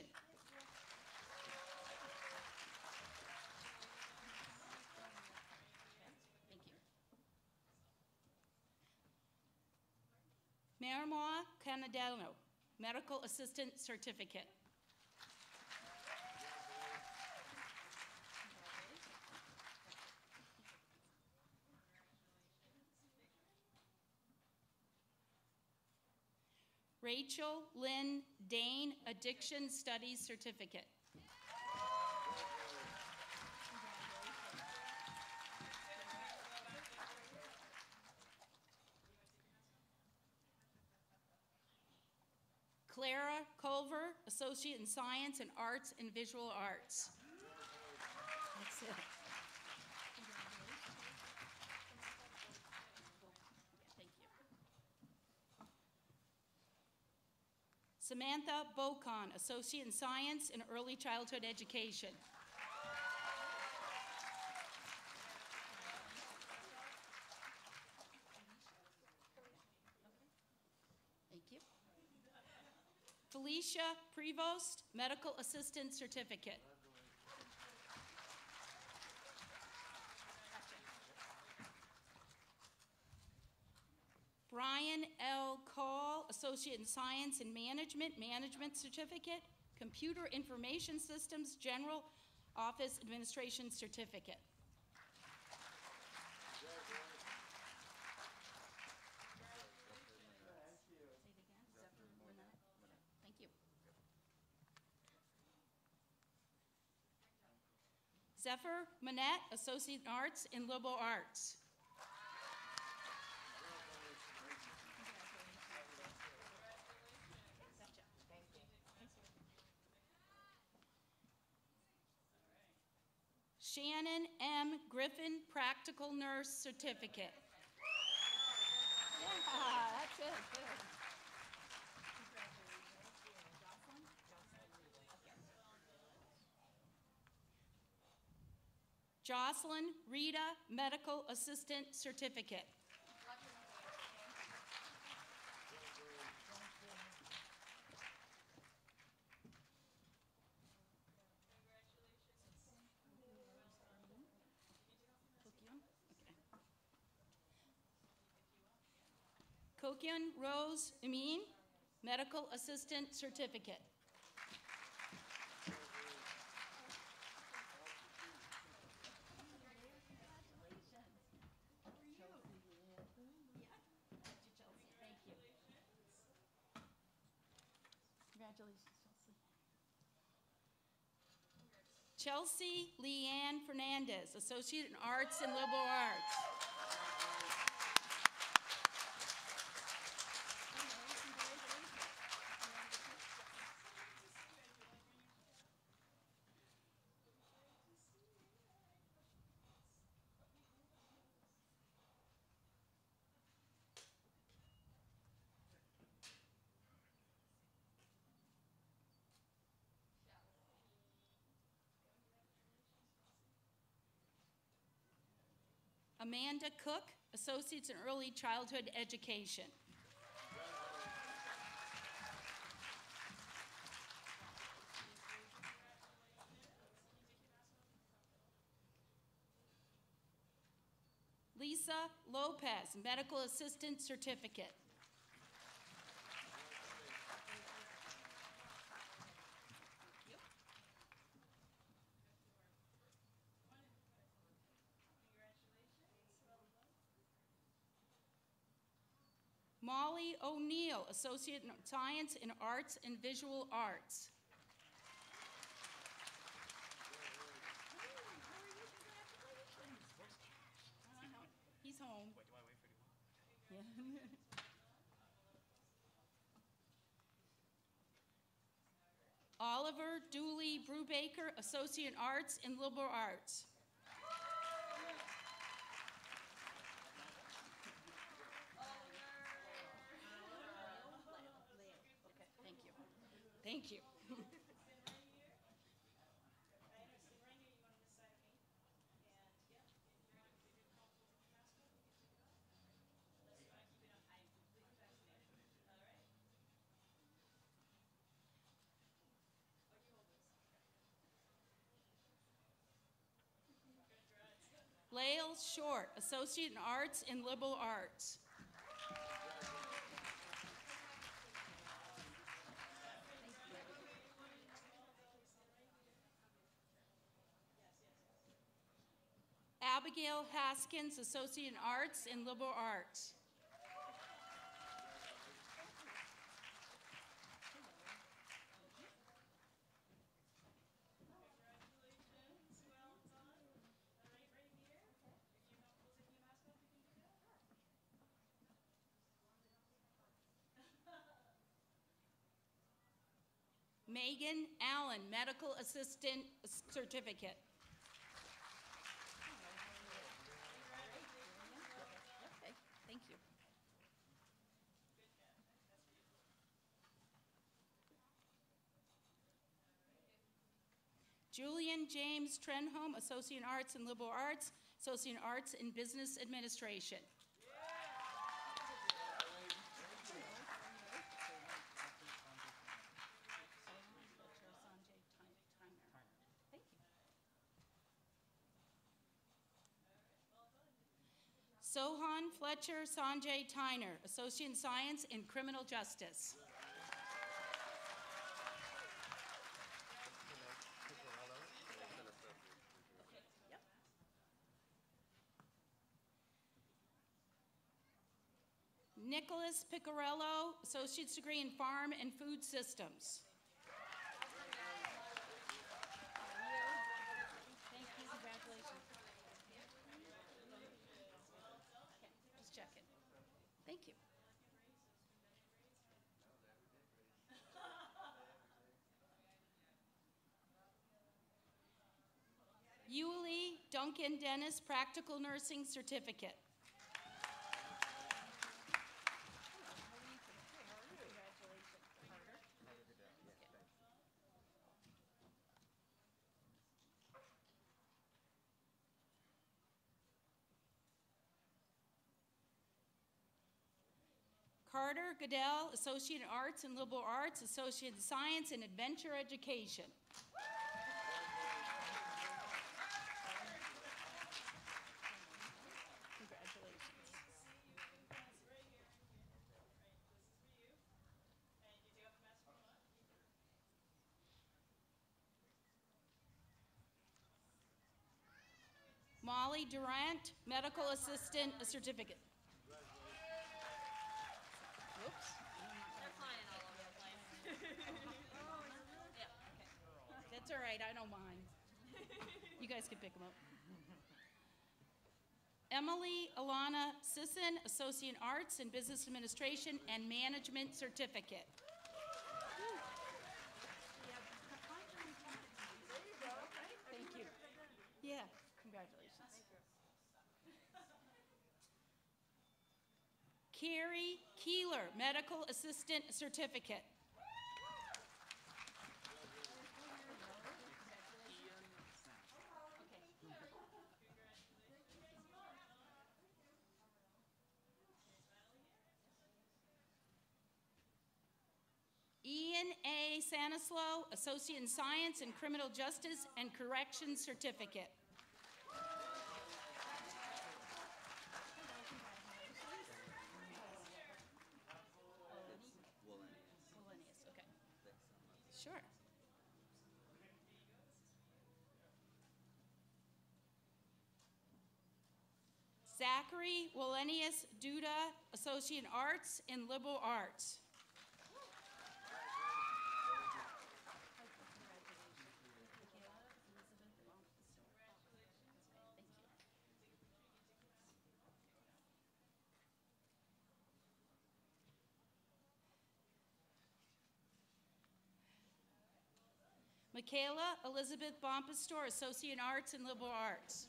Thank you. Marimoa Canadelo, Medical Assistant Certificate. Rachel Lynn Dane, Addiction Studies Certificate. Clara Culver, Associate in Science and Arts and Visual Arts. That's it. Thank you. Samantha Bocon, Associate in Science and Early Childhood Education. Thank you. Felicia Prevost, Medical Assistant Certificate. Brian L. Call, Associate in Science and Management, Management Certificate. Computer Information Systems, General Office Administration Certificate. Thank you. Zephyr Manette, Associate in Arts and Liberal Arts. Shannon M. Griffin, Practical Nurse Certificate. Yeah, that's it. Good. Jocelyn Rita, Medical Assistant Certificate. Kokian Rose Amin, Medical Assistant Certificate. Chelsea Leanne Fernandez, Associate in Arts and Liberal Arts. Amanda Cook, Associates in Early Childhood Education. Lisa Lopez, Medical Assistant Certificate. Molly O'Neill, Associate in Science in Arts and Visual Arts. He's home. Wait, do I wait for you? Yeah. Oliver Dooley Brubaker, Associate in Arts and Liberal Arts. Thank you. Lael Short, Associate in Arts and Liberal Arts. Abigail Haskins, Associate in Arts and Liberal Arts. Megan Allen, Medical Assistant Certificate. Okay, thank you. Julian James Trenholm, Associate in Arts and Liberal Arts, Associate in Arts in Business Administration. Sohan Fletcher Sanjay Tyner, Associate in Science in Criminal Justice. Nicholas Picarello, Associate's degree in Farm and Food Systems. Thank you, congratulations. Okay, just checking. Thank you. Yuli Duncan Dennis, Practical Nursing Certificate. Carter Goodell, Associate in Arts and Liberal Arts, Associate in Science and Adventure Education. Congratulations. Molly Durant, medical assistant, a certificate. Whoops. They're flying all over the place. Yeah, okay. That's all right, I don't mind. You guys can pick them up. Emily Alana Sisson, Associate in Arts and Business Administration and Management Certificate. Thank you. Yeah, congratulations. Carrie Keeler, Medical Assistant Certificate. Ian A. Sanislow, Associate in Science and Criminal Justice and Corrections Certificate. Wallenius, okay. Sure. Zachary Wallenius Duda, Associate in Arts and Liberal Arts. Michaela Elizabeth Bompastor, Associate in Arts and Liberal Arts.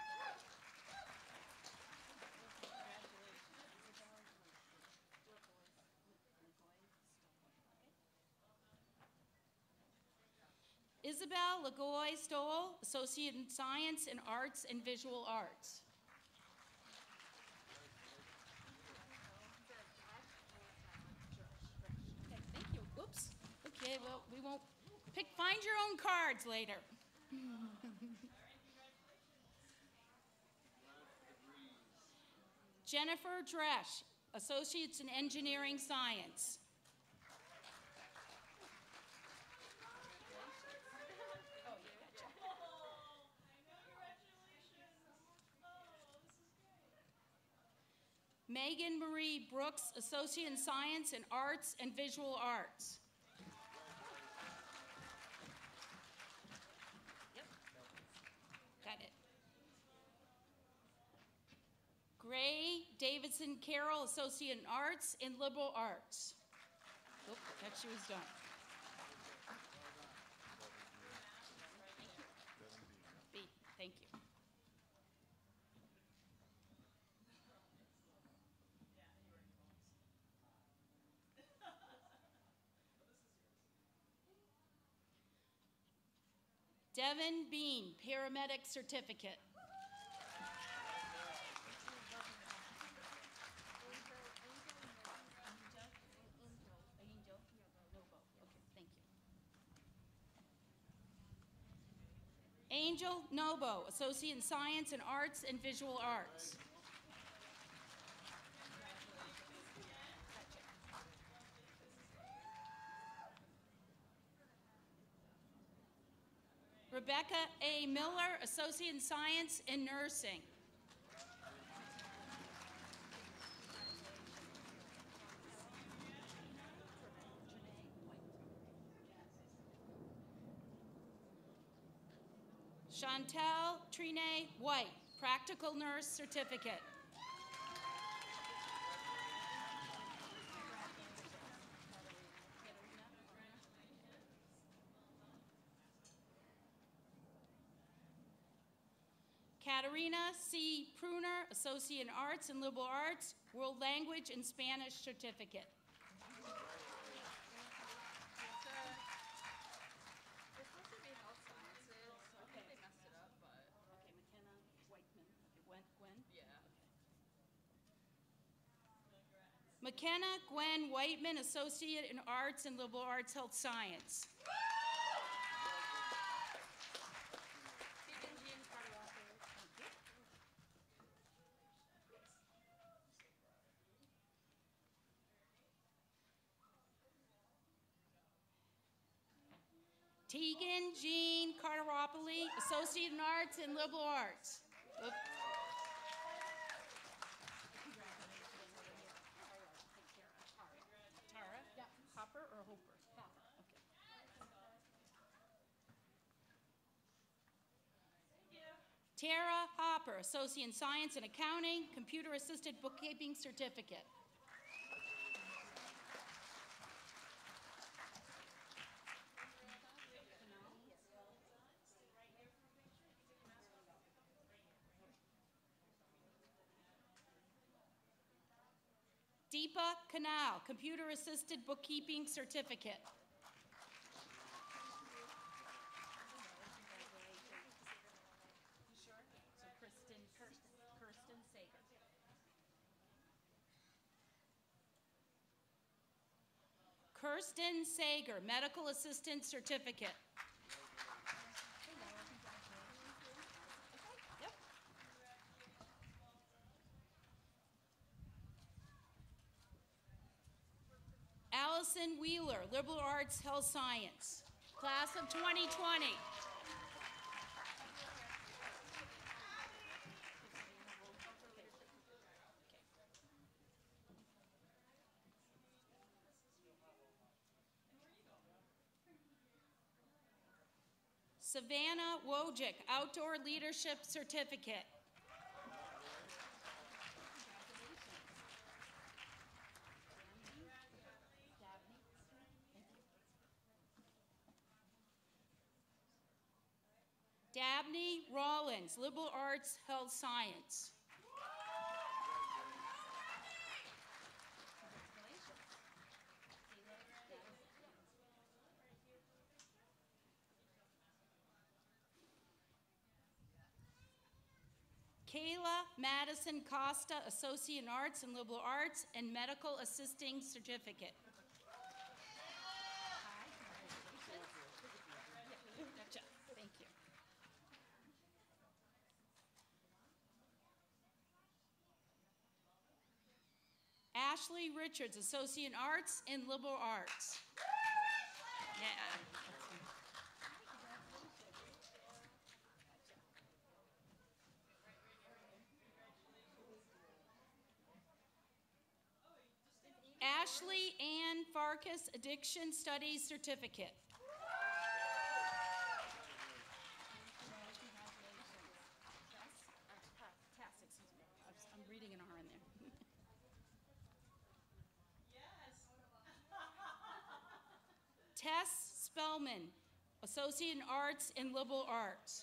Isabel Lagoy Stoll, Associate in Science and Arts and Visual Arts. Okay, thank you. Oops. Okay, well, we won't find your own cards later. Jennifer Dresch, Associates in Engineering Science. Megan Marie Brooks, Associate in Science and Arts and Visual Arts. Yep. Got it. Gray Davidson Carroll, Associate in Arts and Liberal Arts. Oh, that she was done. B, thank you. Devin Bean, Paramedic Certificate. Angel Nobo, Associate in Science and Arts and Visual Arts. Rebecca A. Miller, Associate in Science and Nursing. Chantel Trine White, Practical Nurse Certificate. Katarina C. Pruner, Associate in Arts and Liberal Arts, World Language and Spanish Certificate. McKenna Gwen Whiteman, Associate in Arts and Liberal Arts Health Science. Tegan Jean Carteropoli, Associate in Arts and Liberal Arts. Oop. Tara? Yeah. Hopper or Hooper? Hopper. Okay. Tara Hopper, Associate in Science and Accounting, Computer Assisted Bookkeeping Certificate. Deepa Kanal, Computer Assisted Bookkeeping Certificate. Kirsten Sager. Kirsten Sager, Medical Assistant Certificate. Yep. Allison Wheeler, Liberal Arts Health Science, Class of 2020. Savannah Wojcik, Outdoor Leadership Certificate. Dabney Rollins, Liberal Arts Health Science. Kayla Madison Costa, Associate in Arts and Liberal Arts and Medical Assisting Certificate. Gotcha. Thank you. Ashley Richards, Associate in Arts and Liberal Arts. Yeah. Ashley Ann Farkas, Addiction Studies Certificate. Tess, excuse me. I'm reading an R in there. Tess Spellman, Associate in Arts and Liberal Arts.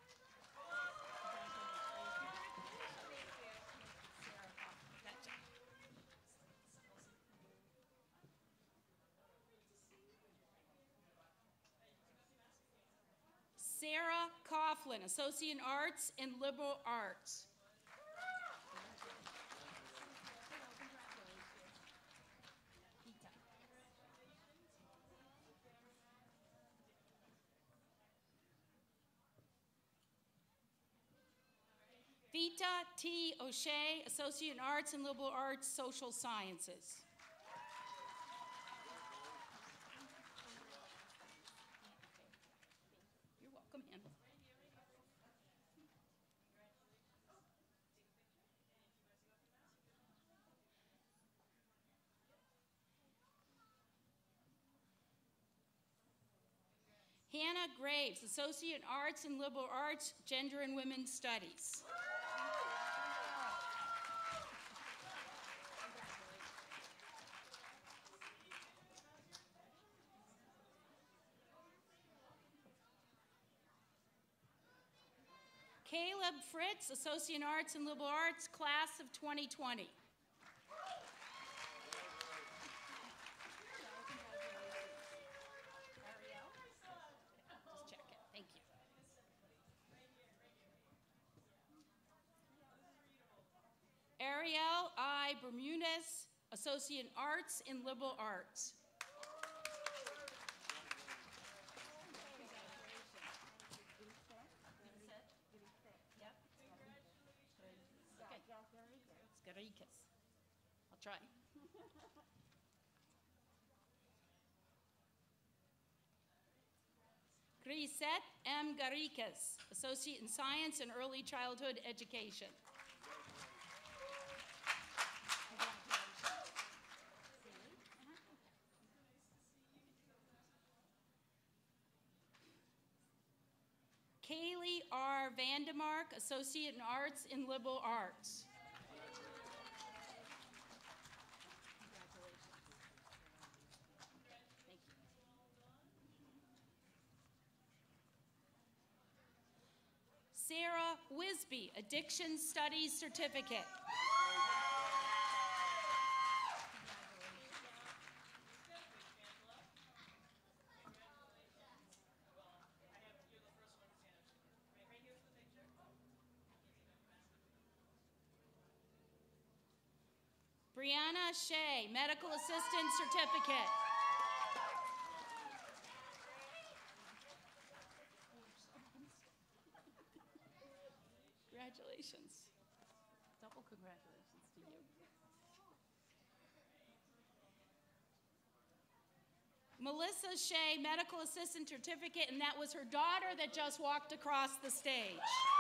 Sarah Coughlin, Associate in Arts and Liberal Arts. Vita T. O'Shea, Associate in Arts and Liberal Arts, Social Sciences. You're welcome, Ann. Hannah Graves, Associate in Arts and Liberal Arts, Gender and Women's Studies. Caleb Fritz, Associate in Arts and Liberal Arts, Class of 2020. Just check it. Thank you. Ariel I. Bermudez, Associate in Arts and Liberal Arts. I'll try. Grisette M. Garicas, Associate in Science and Early Childhood Education. Kaylee R. Vandemark, Associate in Arts and Liberal Arts. Sarah Wisby, Addiction Studies Certificate. Brianna Shea, Medical Assistant Certificate. Congratulations. Double congratulations to you. Melissa Shea, Medical Assistant Certificate, and that was her daughter that just walked across the stage.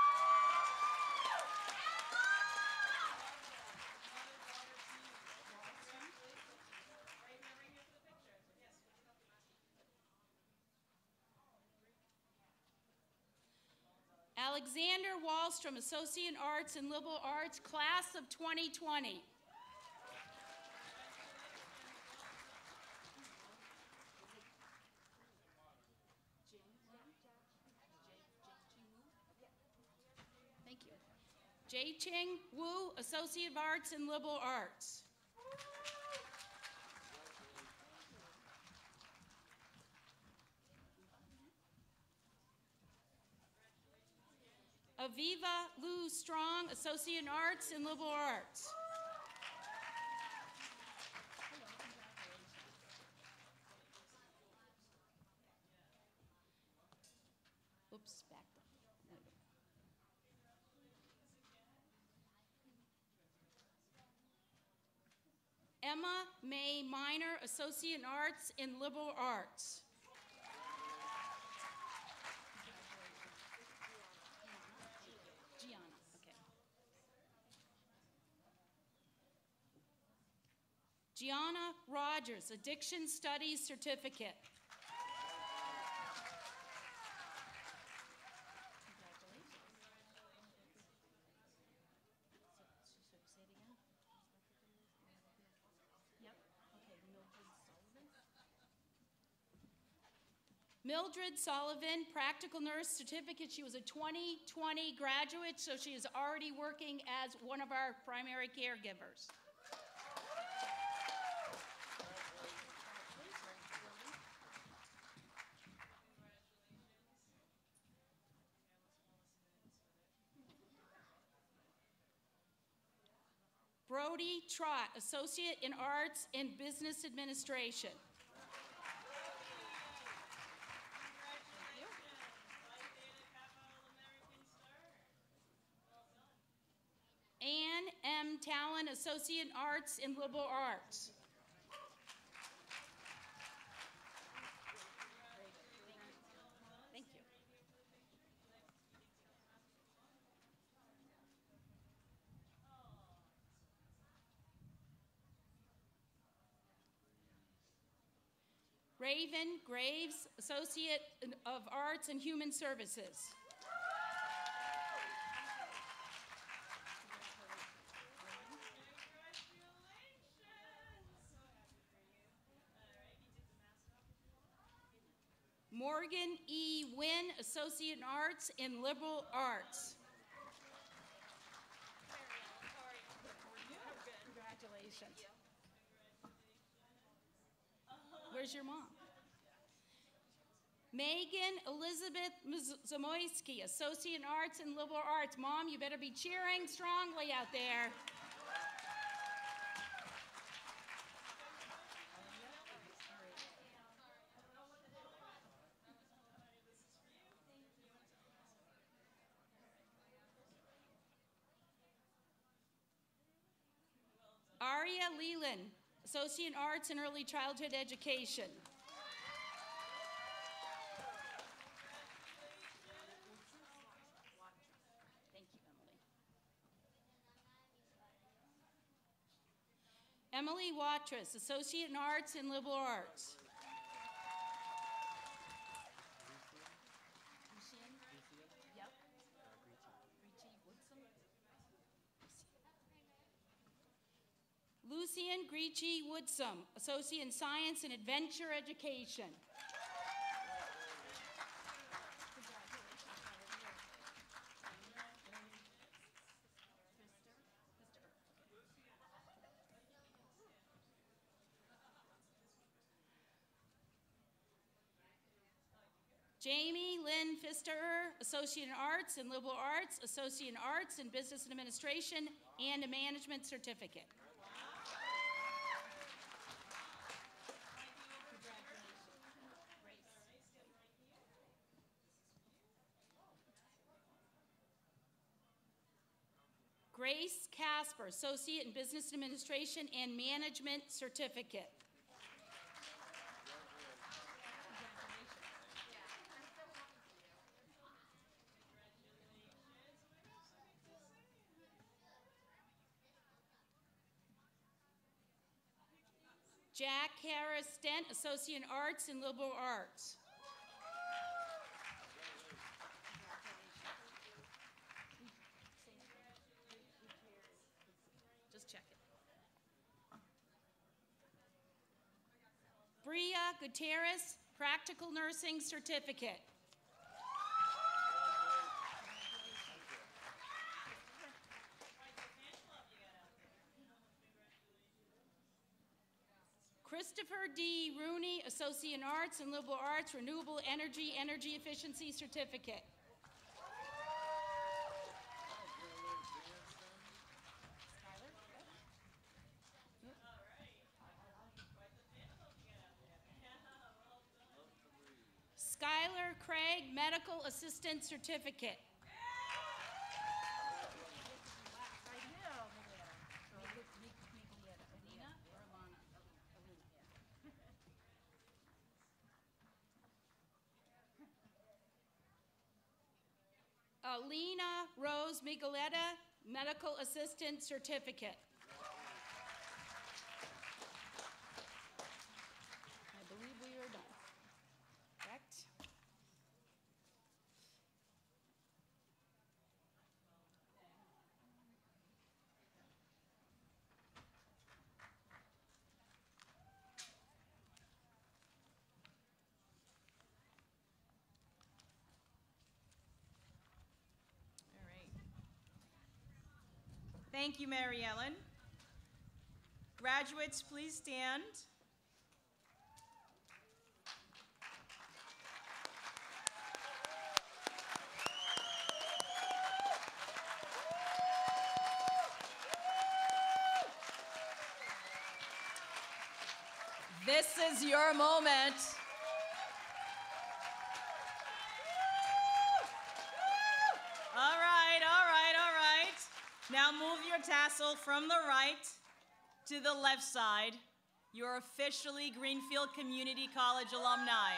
Alexander Wallstrom, Associate in Arts and Liberal Arts, Class of 2020. Thank you. Jay Ching Wu, Associate of Arts and Liberal Arts. Aviva Lou Strong, Associate in Arts and Liberal Arts. Oops, backed up. There we go. Emma May Minor, Associate in Arts and Liberal Arts. Gianna Rogers, Addiction Studies Certificate. Mildred Sullivan, Practical Nurse Certificate. She was a 2020 graduate, so she is already working as one of our primary caregivers. Brody Trott, Associate in Arts and Business Administration. Anne M. Talon, Associate in Arts and Liberal Arts. Thank you. Raven Graves, Associate of Arts and Human Services. Morgan E. Wynn, Associate in Arts and Liberal Arts. Congratulations. Where's your mom? Megan Elizabeth Zamoyski, Associate in Arts and Liberal Arts. Mom, you better be cheering strongly out there. Aria Leland, Associate in Arts and Early Childhood Education. Emily Watrous, Associate in Arts and Liberal Arts. Lucian Griechi Woodsum, Associate in Science and Adventure Education. Jamie Lynn Pfisterer, Associate in Arts and Liberal Arts, Associate in Arts and Business and Administration, and a Management Certificate. Grace Casper, Associate in Business Administration and Management Certificate. Jack Harris Stent, Associate in Arts and Liberal Arts. Just check it. Bria Gutierrez, Practical Nursing Certificate. Christopher D. Rooney, Associate in Arts and Liberal Arts, Renewable Energy, Energy Efficiency Certificate. Skylar Craig, Medical Assistant Certificate. Alina Rose Migueleta, Medical Assistant Certificate. I believe we are done. Correct? All right. Thank you, Mary Ellen. Graduates, please stand. This is your moment. All right, all right, all right. Now move your tassel from the right to the left side. You're officially Greenfield Community College alumni.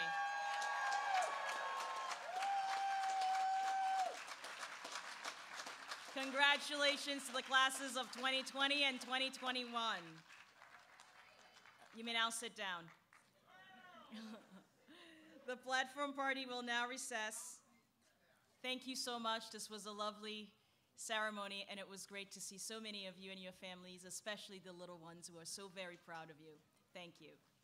Congratulations to the classes of 2020 and 2021. You may now sit down. The platform party will now recess. Thank you so much. This was a lovely ceremony, and it was great to see so many of you and your families, especially the little ones who are so very proud of you. Thank you.